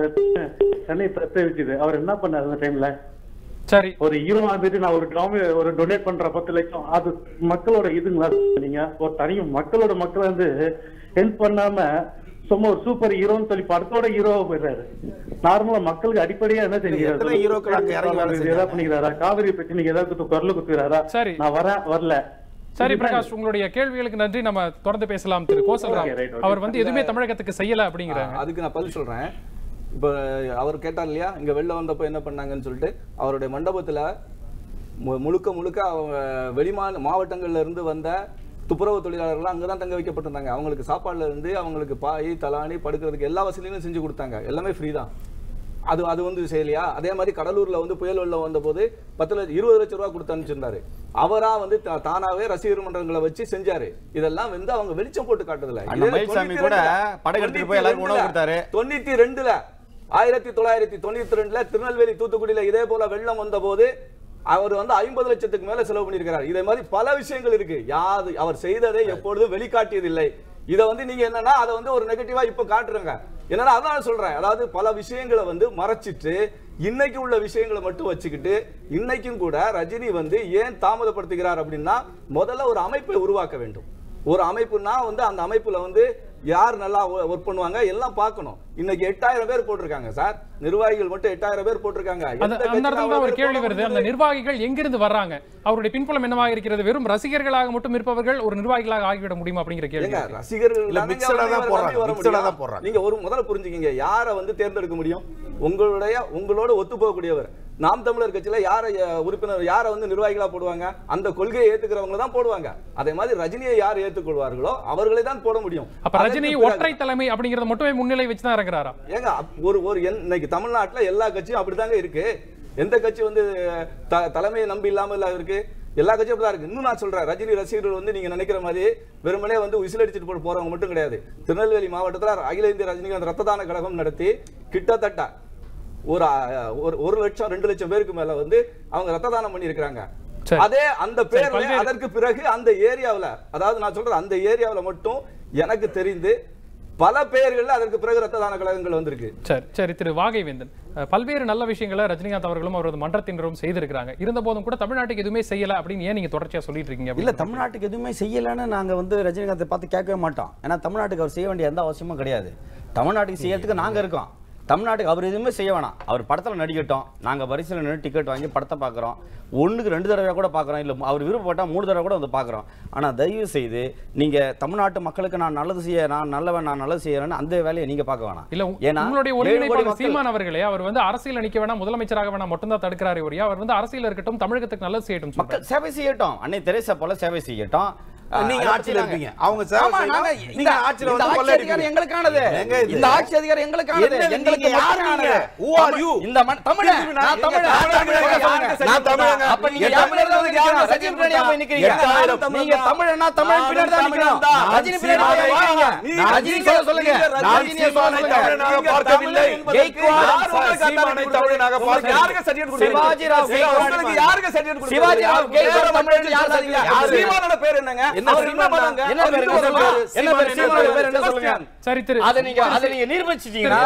சென்னை தத்தளிச்சுது. அவர் என்ன பண்ணாரு அந்த டைம்ல? சரி, ஒரு ஹீரோ வந்துட்டு நான் ஒரு கிராம ஒரு டொனேட் பண்ற பத்து லட்சம் அது மக்களோட இதுங்களா? நீங்க ஒரு தனி மக்களோட மக்கள் வந்து ஹெல்ப் பண்ணாம சும்மா ஒரு சூப்பர் ஹீரோன்னு சொல்லி படத்தோட ஹீரோவா போயிடுறாரு. நார்மலா மக்களுக்கு அடிப்படையா என்ன தெரிஞ்சுக்கிறாரு? ஏதாவது பண்ணிக்கிறாரா? காவிரி பிரச்சனைக்கு ஏதாவது குரல் குத்துறாரா? நான் வரேன் வரல. சரி பிரகாஷ், உங்களுடைய கேள்விகளுக்கு நன்றி. நம்ம தொடர்ந்து பேசலாம். திரு கோசல்ராம் அவர் வந்து எதுவுமே தமிழகத்துக்கு செய்யல அப்படிங்கிறாங்க. அதுக்கு நான் பதில் சொல்றேன். இப்போ அவர் கேட்டார் இல்லையா, இங்க வெளில வந்தப்போ என்ன பண்ணாங்கன்னு சொல்லிட்டு, அவருடைய மண்டபத்துல முழுக்க முழுக்க அவங்க வெளிமா மாவட்டங்கள்ல இருந்து வந்த துப்புரவு தொழிலாளர்கள் அங்கதான் தங்க வைக்கப்பட்டிருந்தாங்க. அவங்களுக்கு சாப்பாடுல இருந்து அவங்களுக்கு பாய் தலாணி படுக்கிறதுக்கு எல்லா வசதியும் செஞ்சு கொடுத்தாங்க. எல்லாமே ஃப்ரீ தான். அது அது வந்து செய்யலையா? அதே மாதிரி கடலூர்ல வந்து புயல் வெள்ளம் வந்த போது பத்து லட்சம் இருபது லட்சம் ரூபாய் கொடுத்து அனுப்பிச்சிருந்தாரு. அவரா வந்து தானாவே ரசிகர் மன்றங்களை வச்சு செஞ்சாரு. இதெல்லாம் வந்து அவங்க வெளிச்சம் போட்டு காட்டுதுல. தொண்ணூத்தி ரெண்டுல ஆயிரத்தி தொள்ளாயிரத்தி தொண்ணூத்தி ரெண்டுல திருநெல்வேலி தூத்துக்குடியில இதே போல வெள்ளம் வந்த போது அவர் வந்து ஐம்பது லட்சத்துக்கு மேல செலவு பண்ணியிருக்கிறார். இதே மாதிரி பல விஷயங்கள் இருக்கு. யாது அவர் செய்ததை எப்பொழுதும் வெளிக்காட்டியதில்லை. இதை வந்து நீங்க என்னன்னா அதை வந்து ஒரு நெகட்டிவா இப்ப காட்டுறங்க. என்னன்னா அதான் சொல்றேன், அதாவது பல விஷயங்களை வந்து மறைச்சிட்டு இன்னைக்கு உள்ள விஷயங்களை மட்டும் வச்சுக்கிட்டு இன்னைக்கும் கூட ரஜினி வந்து ஏன் தாமதப்படுத்துகிறார் அப்படின்னா, முதல்ல ஒரு அமைப்பை உருவாக்க வேண்டும். ஒரு அமைப்புனா வந்து அந்த அமைப்புல வந்து யார் நல்லா ஒர்க் பண்ணுவாங்க எல்லாம் பார்க்கணும். இன்னைக்கு எட்டாயிரம் பேர் போட்டிருக்காங்க சார், நிர்வாகிகள் மட்டும் எட்டாயிரம் பேர் போட்டிருக்காங்க. அந்த இடத்துல ஒரு கேள்வி வருது, அந்த நிர்வாகிகள் எங்கிருந்து வர்றாங்க, அவருடைய பின்புலம் என்னவாக இருக்கிறது? வெறும் ரசிகர்களாக மட்டும் இருப்பவர்கள் ஒரு நிர்வாகிகளாக ஆகிவிட முடியுமா அப்படிங்கிற கேள்வி. ரசிகர்கள் நீங்க ஒரு முதல்ல புரிஞ்சுக்கீங்க, யாரை வந்து தேர்ந்தெடுக்க முடியும்? உங்களுடைய உங்களோட ஒத்து போகக்கூடியவர். நாம் தமிழர் கட்சியில யாரை உறுப்பினர் யாரை வந்து நிர்வாகிகளா போடுவாங்க? அந்த கொள்கையை ஏத்துக்கிறவங்க தான் போடுவாங்க. அதே மாதிரி ரஜினியை யார் ஏத்துக்கொள்வார்களோ அவர்களை தான் போட முடியும். அப்ப ரஜினி ஒற்றை தலைமை அப்படிங்கறத மட்டுமே முன்னிலை வச்சு தான் இறங்குறாரா? ஏங்க ஒரு ஒரு இன்னைக்கு தமிழ்நாட்டுல எல்லா கட்சியும் அப்படிதாங்க இருக்கு. எந்த கட்சி வந்து தலைமையை நம்பி இல்லாம இல்ல இருக்கு? எல்லா கட்சியும் அப்படிதான் இருக்கு. இன்னும் நான் சொல்றேன், ரஜினி ரசிகர்கள் வந்து நீங்க நினைக்கிற மாதிரி வெறுமனே வந்து விசில் அடிச்சுட்டு போட்டு போறவங்க மட்டும் கிடையாது. திருநெல்வேலி மாவட்டத்தில் அகில இந்திய ரஜினிகாந்த் ரத்த தான கழகம் நடத்தி கிட்டத்தட்ட ஒரு ஒரு லட்சம் ரெண்டு லட்சம் பேருக்கு மேல வந்து அவங்க ரத்த தானம் பண்ணி இருக்காங்க. அதே அந்த பேர்ல அதற்கு பிறகு அந்த ஏரியாவில், அதாவது நான் சொல்றது அந்த ஏரியாவில் மட்டும் எனக்கு தெரிந்து பல பேர்கள் அதற்கு பிறகு ரத்த தான கழகங்கள் வந்திருக்கு. சரி சரி திரு வாகைவேந்தன், பல்வேறு நல்ல விஷயங்களை ரஜினிகாந்த் அவர்களும் அவரது மன்றத்தினரும் செய்திருக்கிறாங்க. இருந்த போதும் கூட தமிழ்நாட்டுக்கு எதுவுமே செய்யல அப்படின்னு ஏன் நீங்க தொடர்ச்சியா சொல்லிட்டு இருக்கீங்க? இல்ல, தமிழ்நாட்டுக்கு எதுவுமே செய்யலன்னு நாங்க வந்து ரஜினிகாந்தை பார்த்து கேட்கவே மாட்டோம். ஏன்னா தமிழ்நாட்டுக்கு அவர் செய்ய வேண்டிய எந்த அவசியமும் கிடையாது. தமிழ்நாட்டுக்கு செய்யறதுக்கு நாங்க இருக்கோம். தமிழ்நாட்டுக்கு அவர் எதுவுமே செய்ய வேணாம். அவர் படத்தில் நடிக்கட்டும், நாங்கள் வரிசையில் நின்று டிக்கெட் வாங்கி படத்தை பார்க்குறோம். ஒன்றுக்கு ரெண்டு தடவை கூட பார்க்குறோம், இல்லை அவர் விருப்பப்பட்டால் மூணு தடவை கூட வந்து பார்க்குறோம். ஆனால் தயவு செய்து நீங்கள் தமிழ்நாட்டு மக்களுக்கு நான் நல்லது செய்ய நான் நல்லவன் நான் நல்லது செய்யறேன்னு அந்த வேலையை நீங்கள் பார்க்க வேணாம். இல்லை, ஏன்னா உங்களுடைய ஒருங்கிணைப்பாளர் சீமான் அவர்களே அவர் வந்து அரசியல் நிற்க வேணாம், முதலமைச்சராக வேணாம் மட்டும்தான் தடுக்கிறாரே ஒழிய அவர் வந்து அரசியல் இருக்கட்டும், தமிழகத்துக்கு நல்லது செய்யட்டும், மக்கள் சேவை செய்யட்டும், அன்னை தெரேசா போல சேவை செய்யட்டும். நீங்க ஆட்சியில இருக்கீங்க, அவங்க நீங்க ஆட்சியில வந்து கொள்ளையடிக்கிறீங்க. எங்களுக்கானது இந்த ஆட்சி அதிகாரம் எங்களுக்கானது. எங்களுக்கு யாருங்க? who are you? இந்த தமிழன், நான் தமிழன், நான் தமிழன். அப்ப நீங்க தமிழர்களுக்கு யாரா ரஜினி பின்னாடி போய் நிக்கிறீங்க? நீங்க தமிழனா தமிழன் பின்னாடி தான் நிக்கிறோம். ரஜினி பின்னாடி போறீங்க. ரஜினி சொல்ல சொல்லுங்க. ரஜினி சொல்ல தமிழனாக பார்க்கவில்லை. கெய்க்வாட் சீமானை தமிழனாக பார்க்க யாருக்கு சர்டிபிகேட் கொடுத்தீங்க? சிவாஜி ராவ் உங்களுக்கு யாருக்கு சர்டிபிகேட் கொடுத்தீங்க? சிவாஜி ராவ் கெய்க்வாட் தமிழன் யார் சொல்றீங்க? சீமானோட பேர் என்னங்க? அவர் என்ன பண்ணாங்க? என்ன பேர் சொல்லுங்க? என்ன பேர்? சீமானோட பேர் என்ன சொல்லுங்க? சரி திரு அத நீங்க அத நீங்க நிரூபிச்சிட்டீங்களா?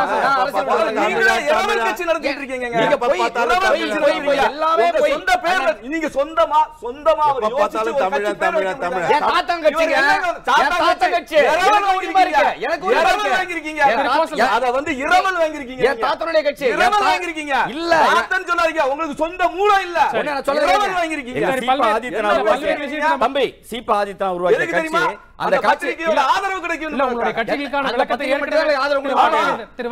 நீங்க இரவல் கட்சி நடத்திட்டு இருக்கீங்க. நீங்க போய் போய் போய் எல்லாமே போய் சொந்த பேர் நீங்க சொந்தமா சொந்தமா ஒரு யோசிச்சு தமிழன் தமிழன் தமிழன் ஏன் தாத்தன் கட்சிங்க? ஏன் தாத்தன் கட்சி இரவல் உரிமை இருக்கு. எனக்கு ஒரு இரவல் வாங்கி இருக்கீங்க. அத வந்து இரவல் வாங்கி இருக்கீங்க. ஏன் தாத்தனுடைய கட்சி இரவல் வாங்கி இருக்கீங்க? இல்ல தாத்தன் சொன்னாங்க, உங்களுக்கு சொந்த மூளை இல்ல. நான் சொல்றேன் இரவல் வாங்கி இருக்கீங்க. சீபா ஆதித்யநாத் தம்பி சீபா ஆதித்யநாத் உருவாக்கிய கட்சி அந்த கட்சிக்கு ஆதரவு கிடைக்கும். இல்ல, உங்களுடைய கட்சிகளுக்கான விளக்கத்தை ஏற்கனவே ஆதரவு கொடுப்பாங்க. திரு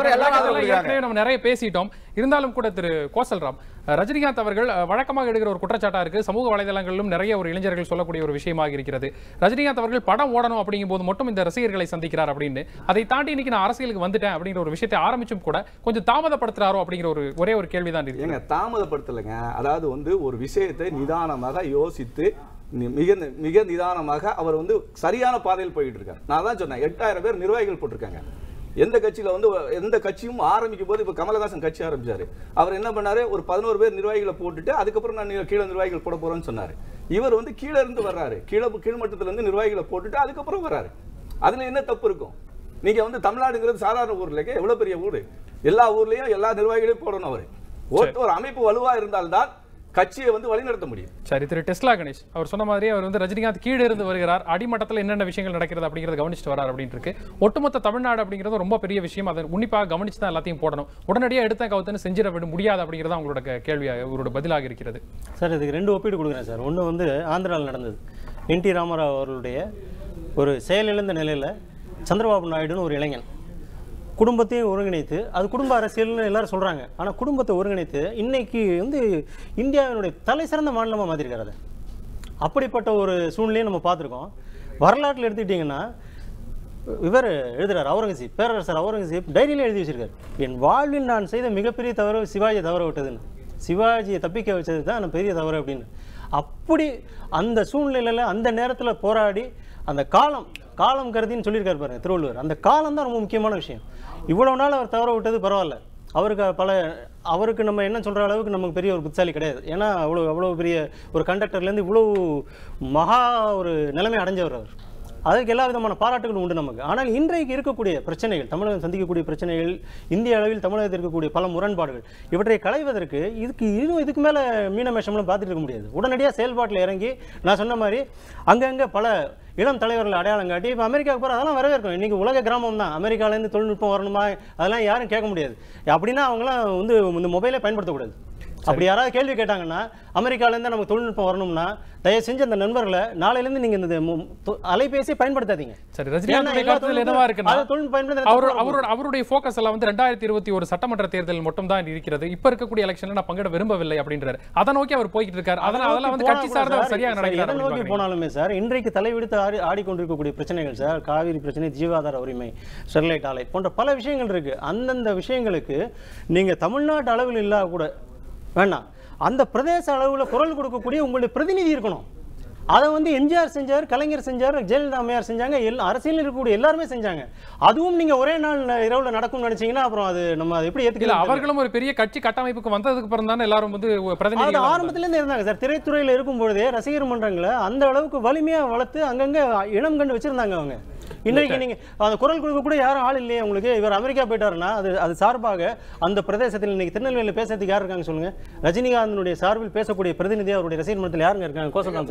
வாகி நம்ம நிறைய பேசிட்டோம். இருந்தாலும் கூட திரு கோசல்ராம், ரஜினிகாந்த் அவர்கள் வழக்கமாக எடுக்கிற ஒரு குற்றச்சாட்டா இருக்கு, சமூக வலைதளங்களிலும் நிறைய ஒரு இளைஞர்கள் சொல்லக்கூடிய ஒரு விஷயமாக இருக்கிறது. ரஜினிகாந்த் அவர்கள் படம் ஓடணும் அப்படிங்கும் போது மட்டும் இந்த ரசிகர்களை சந்திக்கிறார் அப்படின்னு, அதை தாண்டி இன்னைக்கு நான் அரசியலுக்கு வந்துட்டேன் அப்படிங்கிற ஒரு விஷயத்தை ஆரம்பிச்சும் கூட கொஞ்சம் தாமதப்படுத்துறாரோ அப்படிங்கிற ஒரு ஒரே ஒரு கேள்விதான் இருக்கு. ஏங்க தாமதப்படுத்தலைங்க, அதாவது வந்து ஒரு விஷயத்தை நிதானமாக யோசித்து மிக மிக நிதானமாக அவர் வந்து சரியான பாதையில் போயிட்டு இருக்கார். நான் தான் சொன்னேன், எட்டாயிரம் பேர் நிர்வாகிகள் போட்டிருக்காங்க. எந்த கட்சியில வந்து எந்த கட்சியும் ஆரம்பிக்கும் போது இப்ப கமலஹாசன் கட்சி ஆரம்பிச்சாரு, அவர் என்ன பண்ணாரு, ஒரு பதினோரு பேர் நிர்வாகிகளை போட்டுட்டு அதுக்கப்புறம் நான் கீழே நிர்வாகிகள் போட போறேன்னு சொன்னாரு. இவர் வந்து கீழே இருந்து வர்றாரு, கீழே கீழ்மட்டத்துல இருந்து நிர்வாகிகளை போட்டுட்டு அதுக்கப்புறம் வர்றாரு. அதுல என்ன தப்பு இருக்கும்? நீங்க வந்து தமிழ்நாடுங்கிறது சாதாரண ஊர் இல்லைங்க, எவ்வளவு பெரிய ஊரு, எல்லா ஊர்லயும் எல்லா நிர்வாகிகளையும் போடணும். அவரு ஒரு அமைப்பு வலுவா இருந்தால்தான் கட்சியை வந்து வழிநடத்த முடியும். சரி, திரு டெஸ்லா கணேஷ் அவர் சொன்ன மாதிரி அவர் வந்து ரஜினிகாந்த் கீழே இருந்து வருகிறார், அடிமட்டத்தில் என்னென்ன விஷயங்கள் நடக்கிறது அப்படிங்கறத கவனிச்சுட்டு வரார் அப்படின்னு இருக்கு. ஒட்டுமொத்த தமிழ்நாடு அப்படிங்கிறது ரொம்ப பெரிய விஷயம், அதை உன்னிப்பாக கவனிச்சு தான் எல்லாத்தையும் போடணும். உடனடியாக எடுத்த கவுத்துன்னு செஞ்சிட விட முடியாது அப்படிங்கிறது அவங்களோட கேள்வியாக அவரோட பதிலாக இருக்கிறது. சார் இதுக்கு ரெண்டு ஒப்பீடு கொடுக்குறேன் சார். ஒன்று வந்து ஆந்திராவில் நடந்தது, என் டி ராமராவ் அவர்களுடைய ஒரு செயலிழந்த நிலையில் சந்திரபாபு நாயுடுன்னு ஒரு இளைஞன் குடும்பத்தையும் ஒருங்கிணைத்து, அது குடும்ப அரசியல்னு எல்லாரும் சொல்கிறாங்க, ஆனால் குடும்பத்தை ஒருங்கிணைத்து இன்னைக்கு வந்து இந்தியாவினுடைய தலை சிறந்த மாநிலமாக மாற்றிருக்காரு. அப்படிப்பட்ட ஒரு சூழ்நிலையை நம்ம பார்த்துருக்கோம். வரலாற்றில் எடுத்துக்கிட்டிங்கன்னா இவர் எழுதுகிறார், அவுரங்கசீப் பேரரசர் அவுரங்கசீப் டைரியில் எழுதி வச்சிருக்காரு, என் வாழ்வில் நான் செய்த மிகப்பெரிய தவறு சிவாஜியை தவற விட்டதுன்னு, சிவாஜியை தப்பிக்க வச்சது தான் நான் பெரிய தவறு அப்படின்னு. அப்படி அந்த சூழ்நிலையில் அந்த நேரத்தில் போராடி அந்த காலம் காலம் கருதின்னு சொல்லியிருக்காரு பாருங்க திருவள்ளுவர். அந்த காலம் தான் ரொம்ப முக்கியமான விஷயம். இவ்வளவு நாள் அவர் தவற விட்டது பரவாயில்ல, அவருக்கு பல அவருக்கு நம்ம என்ன சொல்கிற அளவுக்கு நமக்கு பெரிய ஒரு புத்தாலி கிடையாது. ஏன்னா அவ்வளோ அவ்வளோ பெரிய ஒரு கண்டக்டர்லேருந்து இவ்வளோ மகா ஒரு நிலைமை அடைஞ்சவர் அவர். அதுக்கு எல்லா விதமான பாராட்டுகளும் உண்டு நமக்கு. ஆனால் இன்றைக்கு இருக்கக்கூடிய பிரச்சனைகள், தமிழகம் சந்திக்கக்கூடிய பிரச்சனைகள், இந்திய அளவில் தமிழகத்தில் இருக்கக்கூடிய பல முரண்பாடுகள், இவற்றை களைவதற்கு இதுக்கு இன்னும் இதுக்கு மேலே மீனமேஷம்லாம் பார்த்துட்டு இருக்க முடியாது. உடனடியாக செயல்பாட்டில் இறங்கி நான் சொன்ன மாதிரி அங்கங்கே பல இளம் தலைவர்கள் அடையாளம் காட்டி இப்போ அமெரிக்காவுக்கு போகிற அதெல்லாம் வரவேற்கும். இன்றைக்கி உலக கிராமம் தான், அமெரிக்காவிலேருந்து தொழில்நுட்பம் வரணுமா அதெல்லாம் யாரும் கேட்க முடியாது. அப்படின்னா அவங்களாம் வந்து இந்த மொபைலே பயன்படுத்தக்கூடாது. அப்படி யாராவது கேள்வி கேட்டாங்கன்னா அமெரிக்காவிலேருந்து நமக்கு தொழில்நுட்பம் வரணும்னா தயவு செஞ்சு அந்த நண்பர்களை நாளையிலேருந்து நீங்கள் இந்த அலைபேசியை பயன்படுத்தாதீங்க. சரி, ரஜினிகாந்த் கருத்துல என்னவா இருக்குன்னா அவரோட அவருடைய ஃபோக்கஸ் எல்லாம் வந்து ரெண்டாயிரத்தி இருபத்தி ஒரு சட்டமன்ற தேர்தல் மட்டும் தான் இருக்கிறது. இப்ப இருக்கக்கூடிய எலெக்ஷன்ல நான் பங்கிட விரும்பவில்லை அப்படின்றாரு. அதை நோக்கி அவர் போய்கிட்டு இருக்காரு. அதனால அதெல்லாம் வந்து கட்சி சார்ந்த சரியாக நடக்கிறது. நோக்கி போனாலுமே சார் இன்றைக்கு தலைவிடுத்து ஆடி ஆடிக்கொண்டிருக்கக்கூடிய பிரச்சனைகள் சார், காவிரி பிரச்சனை, ஜீவாதார உரிமை, ஸ்டெர்லைட் ஆலை போன்ற பல விஷயங்கள் இருக்கு. அந்தந்த விஷயங்களுக்கு நீங்க தமிழ்நாட்டு அளவில் இல்லாத கூட வேண்டாம், அந்த பிரதேச அளவில் குரல் கொடுக்கக்கூடிய உங்களுடைய பிரதிநிதி இருக்கணும். அதை வந்து எம்ஜிஆர் செஞ்சார், கலைஞர் செஞ்சார், ஜெயலலிதா அம்மையார் செஞ்சாங்க, எல்லா அரசியல் இருக்கக்கூடிய எல்லாருமே செஞ்சாங்க. அதுவும் நீங்க ஒரே நாள் இரவுல நடக்கும் நினைச்சீங்கன்னா அப்புறம் அது நம்ம அதை எப்படி ஏத்துக்கலாம்? அவர்களும் ஒரு பெரிய கட்சி கட்டமைப்புக்கு வந்ததுக்கு அப்புறம் தானே எல்லாரும் வந்து பிரதிநிதிகள் ஆரம்பத்துல இருந்து இருந்தாங்க சார். திரைத்துறையில இருக்கும் பொழுதே ரசிகர் மன்றங்களை அந்த அளவுக்கு வலிமையா வளர்த்து அங்கங்க இனம் கண்டு வச்சிருந்தாங்க அவங்க. இன்னைக்கு நீங்க அந்த குரல் கொடுக்க கூட யாரும் ஆள் இல்லையே உங்களுக்கு. இவர் அமெரிக்கா போயிட்டாருன்னா அது அது சார்பாக அந்த பிரதேசத்தில் இன்னைக்கு திருநெல்வேலியில் பேசுறதுக்கு யார் இருக்காங்க சொல்லுங்க? ரஜினிகாந்தனுடைய சார்பில் பேசக்கூடிய பிரதிநிதி அவருடைய ரசிகர் மன்றத்தில் யாருங்க இருக்காங்க? கோசலாம்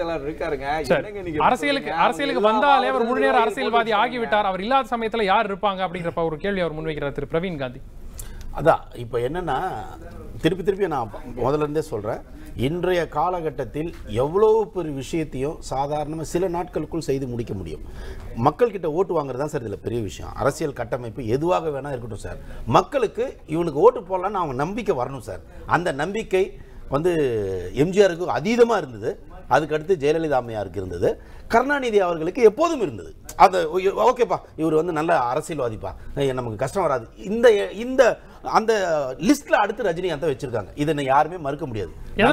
சார் அரசியலுக்கு அரசியலுக்கு வந்தாலே அவர் முழு நேர அரசியல்வாதி ஆகிவிட்டார், அவர் இல்லாத சமயத்துல யார் இருப்பாங்க அப்படிங்கிற ஒரு கேள்வி அவர் முன்வைக்கிறார் திரு பிரவீன் காந்தி. அதான் இப்போ என்னன்னா திருப்பி திருப்பி நான் முதல்ல இருந்தே சொல்கிறேன், இன்றைய காலகட்டத்தில் எவ்வளோ பெரிய விஷயத்தையும் சாதாரணமாக சில நாட்களுக்குள் செய்து முடிக்க முடியும். மக்கள்கிட்ட ஓட்டு வாங்குறது தான் சார் இதில் பெரிய விஷயம். அரசியல் கட்டமைப்பு எதுவாக வேணால் இருக்கட்டும் சார், மக்களுக்கு இவனுக்கு ஓட்டு போடலான்னு அவங்க நம்பிக்கை வரணும் சார். அந்த நம்பிக்கை வந்து எம்ஜிஆருக்கு அதீதமாக இருந்தது, அதுக்கடுத்து ஜெயலலிதா அம்மையாருக்கு இருந்தது, கருணாநிதி அவர்களுக்கு எப்போதும் இருந்தது. அது ஓகேப்பா இவர் வந்து நல்ல அரசியல்வாதிப்பா, நமக்கு கஷ்டம் வராது, இந்த இந்த அந்த லிஸ்ட்ல அடுத்து ரஜினிகாந்த் வச்சிருக்காங்க. இதை யாருமே மறுக்க முடியாது.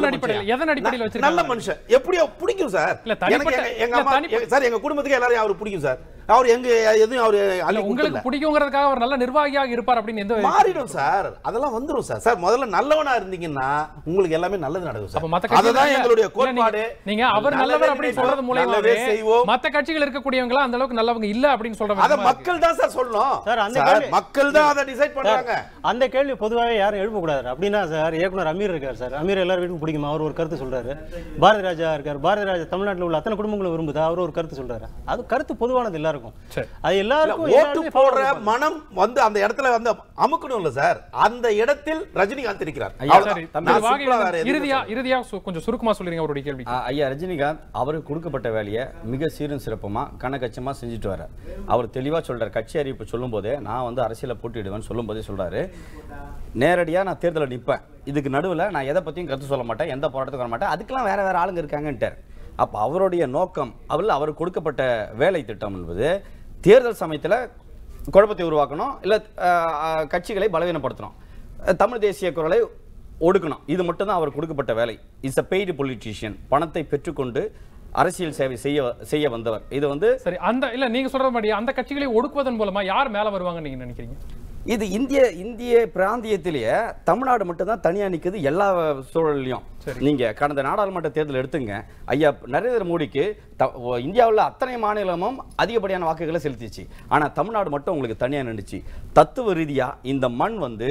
நல்ல மனுஷன் எப்படியோ பிடிக்கும் சார். எங்க அம்மா சார், எங்க குடும்பத்துக்கு எல்லாரும் அவருக்கு பிடிக்கும் சார். அவர் எங்க எதுவும் அவரு உங்களுக்கு பிடிக்கும்ங்கிறதுக்காக அவர் நல்ல நிர்வாகியாக இருப்பார் அப்படின்னு எந்த மாறிடும் சார், அதெல்லாம் வந்துடும் சார். சார் முதல்ல நல்லவனா இருந்தீங்கன்னா உங்களுக்கு எல்லாமே நல்லது நடக்கும் சார். அதுதான் எங்களுடைய கோட்பாடு. நீங்க அவர் நல்லவர் அப்படின்னு சொல்றது மூலமாவே மத்த கட்சிகள் இருக்கக்கூடியவங்க அந்த அளவுக்கு நல்லவங்க இல்ல அப்படின்னு சொல்றாங்க. அத மக்கள் தான் சார் சொல்லணும் சார். அந்த மக்கள் தான் அதை டிசைட் பண்றாங்க. அந்த கேள்வி பொதுவாகவே யாரும் எழுப்ப கூடாது. அப்படின்னா சார் இயக்குனர் அமீர் இருக்கார் சார், அமீர் எல்லாரும் வீட்டுக்கு பிடிக்குமா? அவர் ஒரு கருத்து சொல்றாரு. பாரதி ராஜா இருக்கார், பாரதி ராஜா தமிழ்நாட்டில் உள்ள அத்தனை குடும்பங்களும் விரும்புதா, அவர் ஒரு கருத்து சொல்றாரு. அது கருத்து பொதுவானது எல்லாருக்கும். அது எல்லாருக்கும் ஓட்டு போடுற மனம் வந்து அந்த இடத்துல வந்து அமுக்கணும் இல்ல சார், அந்த இடத்தில் ரஜினிகாந்த் இருக்கிறார். இறுதியா இறுதியா கொஞ்சம் சுருக்கமா சொல்லுங்க அவருடைய கேள்வி. ஐயா ரஜினிகாந்த் அவருக்கு கொடுக்கப்பட்ட வேலையை மிக சீரும் சிறப்புமா கணக்கச்சமா செஞ்சுட்டு வர அவர் தெளிவா சொல்றாரு. கட்சி அறிவிப்பு சொல்லும் போதே நான் வந்து அரசியல போட்டிடுவேன் சொல்லும் போதே சொல்றாரு, நேரடியா நான் தேர்தலில் நிற்பேன், இதுக்கு நடுவில் நான் எதை பற்றியும் கருத்து சொல்ல மாட்டேன், எந்த போராட்டத்துக்கு வர மாட்டேன், அதுக்கெல்லாம் வேற வேற ஆளுங்க இருக்காங்கன்ட்டார். அப்போ அவருடைய நோக்கம் அவள் அவருக்கு கொடுக்கப்பட்ட வேலை திட்டம் என்பது தேர்தல் சமயத்தில் குழப்பத்தை உருவாக்கணும், இல்லை கட்சிகளை பலவீனப்படுத்தணும், தமிழ் தேசிய குரலை ஒடுக்கணும். இது மட்டும்தான் அவர் கொடுக்கப்பட்ட வேலை. இஸ் அ பெய்டு பொலிட்டீஷியன், பணத்தை பெற்றுக்கொண்டு அரசியல் சேவை செய்ய செய்ய வந்தவர். இது வந்து சரி. அந்த இல்ல நீங்க சொல்ற மாதிரி அந்த கட்சிகளை ஒடுக்குவதன் மூலமா யார் மேல வருவாங்க நீங்க நினைக்கிறீங்க? இது இந்திய இந்திய பிராந்தியத்திலேயே தமிழ்நாடு மட்டும்தான் தனியா நிற்குது எல்லா சூழலையும். நீங்க கடந்த நாடாளுமன்ற தேர்தல் எடுத்துங்க, ஐயா நரேந்திர மோடிக்கு இந்தியாவில் அத்தனை மாநிலமும் அதிகப்படியான வாக்குகளை செலுத்திச்சு, ஆனா தமிழ்நாடு மட்டும் உங்களுக்கு தனியா நின்றுச்சு. தத்துவ ரீதியா இந்த மண் வந்து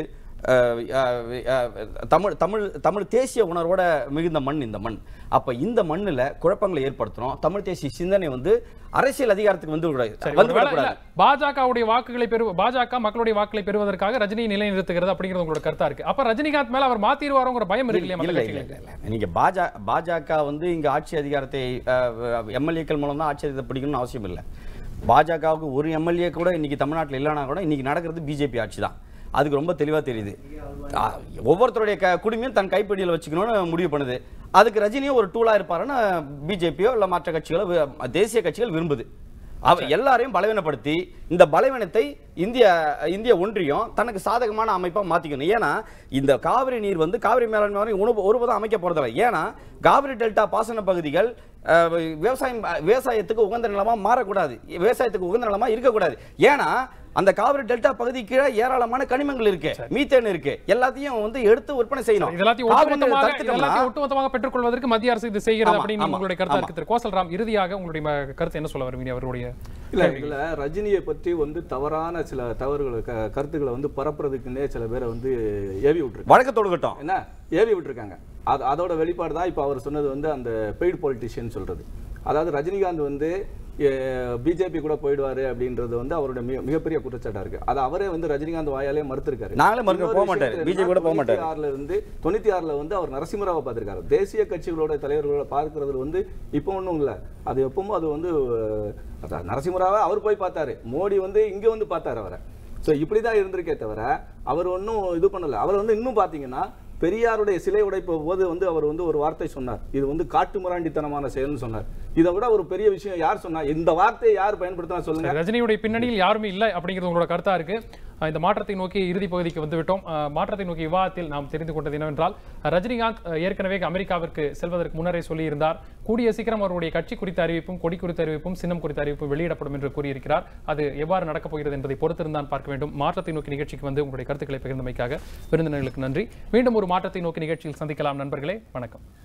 தமிழ் தமிழ் தமிழ் தேசிய உணர்வோட மிகுந்த மண் இந்த மண். அப்ப இந்த மண்ணில் குழப்பங்களை ஏற்படுத்தணும். தமிழ் தேசிய சிந்தனை வந்து அரசியல் அதிகாரத்துக்கு வந்து பாஜகவுடைய வாக்குகளை பெறு பாஜக மக்களுடைய வாக்குகளை பெறுவதற்காக ரஜினியை நிலைநிறுத்துகிறது அப்படிங்கிறது உங்களோட கருத்தா இருக்கு. அப்ப ரஜினிகாந்த் மேல அவர் மாத்திடுவாரோங்கிற பயம் இருக்கு இல்லையா? நீங்க பாஜக வந்து இங்க ஆட்சி அதிகாரத்தை எம்எல்ஏக்கள் மூலம் தான் ஆட்சி அதிகாரத்தை பிடிக்கணும்னு அவசியம் இல்லை. பாஜகவுக்கு ஒரு எம்எல்ஏ கூட இன்னைக்கு தமிழ்நாட்டில் இல்லைனா கூட இன்னைக்கு நடக்கிறது பிஜேபி ஆட்சி தான். அதுக்கு ரொம்ப தெளிவாக தெரியுது. ஒவ்வொருத்தருடைய க குடிமையும் தன் கைப்பிடியில் வச்சுக்கணும்னு முடிவு பண்ணுது. அதுக்கு ரஜினியும் ஒரு டூலாக இருப்பாருன்னு பிஜேபியோ இல்லை மற்ற கட்சிகளோ தேசிய கட்சிகள் விரும்புது. அவர் எல்லாரையும் பலவீனப்படுத்தி இந்த பலவீனத்தை இந்திய இந்திய ஒன்றியம் தனக்கு சாதகமான அமைப்பாக மாற்றிக்கணும். ஏன்னா இந்த காவிரி நீர் வந்து காவிரி மேலாண்மை உணவு ஒருபோதும் அமைக்க போகிறதில்ல. ஏன்னா காவிரி டெல்டா பாசன பகுதிகள் விவசாயம் விவசாயத்துக்கு உகந்த நிலமாக மாறக்கூடாது, விவசாயத்துக்கு உகந்த நிலமாக இருக்கக்கூடாது. ஏன்னா அந்த காவிரி டெல்டா பகுதி கீழே ஏராளமான கனிமங்கள் இருக்கு, மீத்தேன் இருக்கு, எல்லாத்தையும் வந்து எடுத்து விற்பனை செய்யணும். எல்லாத்தையும் ஒட்டுமொத்தமாக பெற்றுக்கொள்வதற்கு மத்திய அரசு இது செய்கிறது அப்படின்னு உங்களுடைய கருத்தா இருக்கு திரு கோசல்ராம். இறுதியாக உங்களுடைய கருத்து என்ன சொல்ல வருவீங்க அவருடைய? இல்ல இதுல ரஜினியை பற்றி வந்து தவறான சில தவறுகளை கருத்துக்களை வந்து பரப்புறதுக்குன்னே சில பேரை வந்து ஏவி விட்டுருக்கு, வழக்கு தொடுக்கட்டும் என்ன ஏவி விட்டுருக்காங்க. அது அதோட வெளிப்பாடு தான் இப்போ அவர் சொன்னது வந்து அந்த பெய்டு பொலிட்டிஷியன் சொல்றது. அதாவது ரஜினிகாந்த் வந்து பிஜேபி கூட போயிடுவாரு அப்படின்றது வந்து அவருடைய மிகப்பெரிய குற்றச்சாட்டா இருக்கு. அது அவரே வந்து ரஜினிகாந்த் வாயாலே மறுத்திருக்காரு. நாங்களே மறுக்க போக மாட்டாரு, பிஜேபி கூட போக மாட்டாரு. ஆறுல இருந்து தொண்ணூத்தி ஆறுல வந்து அவர் நரசிம்மராவை பார்த்திருக்காரு. தேசிய கட்சிகளோட தலைவர்களோட பார்க்கறது வந்து இப்போ ஒன்றும் இல்லை, அது எப்பவும் அது வந்து நரசிம்மராவை அவர் போய் பார்த்தாரு, மோடி வந்து இங்க வந்து பார்த்தாரு அவரை. ஸோ இப்படிதான் இருந்திருக்கே தவிர அவர் ஒன்றும் இது பண்ணல. அவர் வந்து இன்னும் பார்த்தீங்கன்னா பெரியாருடைய சிலை உடைப்பு போது வந்து அவர் வந்து ஒரு வார்த்தை சொன்னார், இது வந்து காட்டு முராண்டித்தனமான செயல்னு சொன்னார். இதை விட ஒரு பெரிய விஷயம் யார் சொன்னா? இந்த வார்த்தையை யார் பயன்படுத்தினா சொல்லுங்க. ரஜினியுடைய பின்னணியில் யாருமே இல்லை அப்படிங்கிறது உங்களோட கருத்தா இருக்கு. இந்த மாற்றத்தை நோக்கி இறுதி பகுதிக்கு வந்துவிட்டோம். மாற்றத்தை நோக்கி விவாதத்தில் நாம் தெரிந்து கொண்டது என்னவென்றால், ரஜினிகாந்த் ஏற்கனவே அமெரிக்காவிற்கு செல்வதற்கு முன்னரே சொல்லியிருந்தார், கூடிய சீக்கிரம் அவருடைய கட்சி குறித்த அறிவிப்பும் கொடி குறித்த அறிவிப்பும் சின்னம் குறித்த அறிவிப்பும் வெளியிடப்படும் என்று கூறியிருக்கிறார். அது எவ்வாறு நடக்கப் போகிறது என்பதை பொறுத்திருந்தான் பார்க்க வேண்டும். மாற்றத்தை நோக்கி நிகழ்ச்சிக்கு வந்து உங்களுடைய கருத்துக்களை பகிர்ந்தமைக்காக விருந்தினர்களுக்கு நன்றி. மீண்டும் ஒரு மாற்றத்தை நோக்கி நிகழ்ச்சியில் சந்திக்கலாம் நண்பர்களே. வணக்கம்.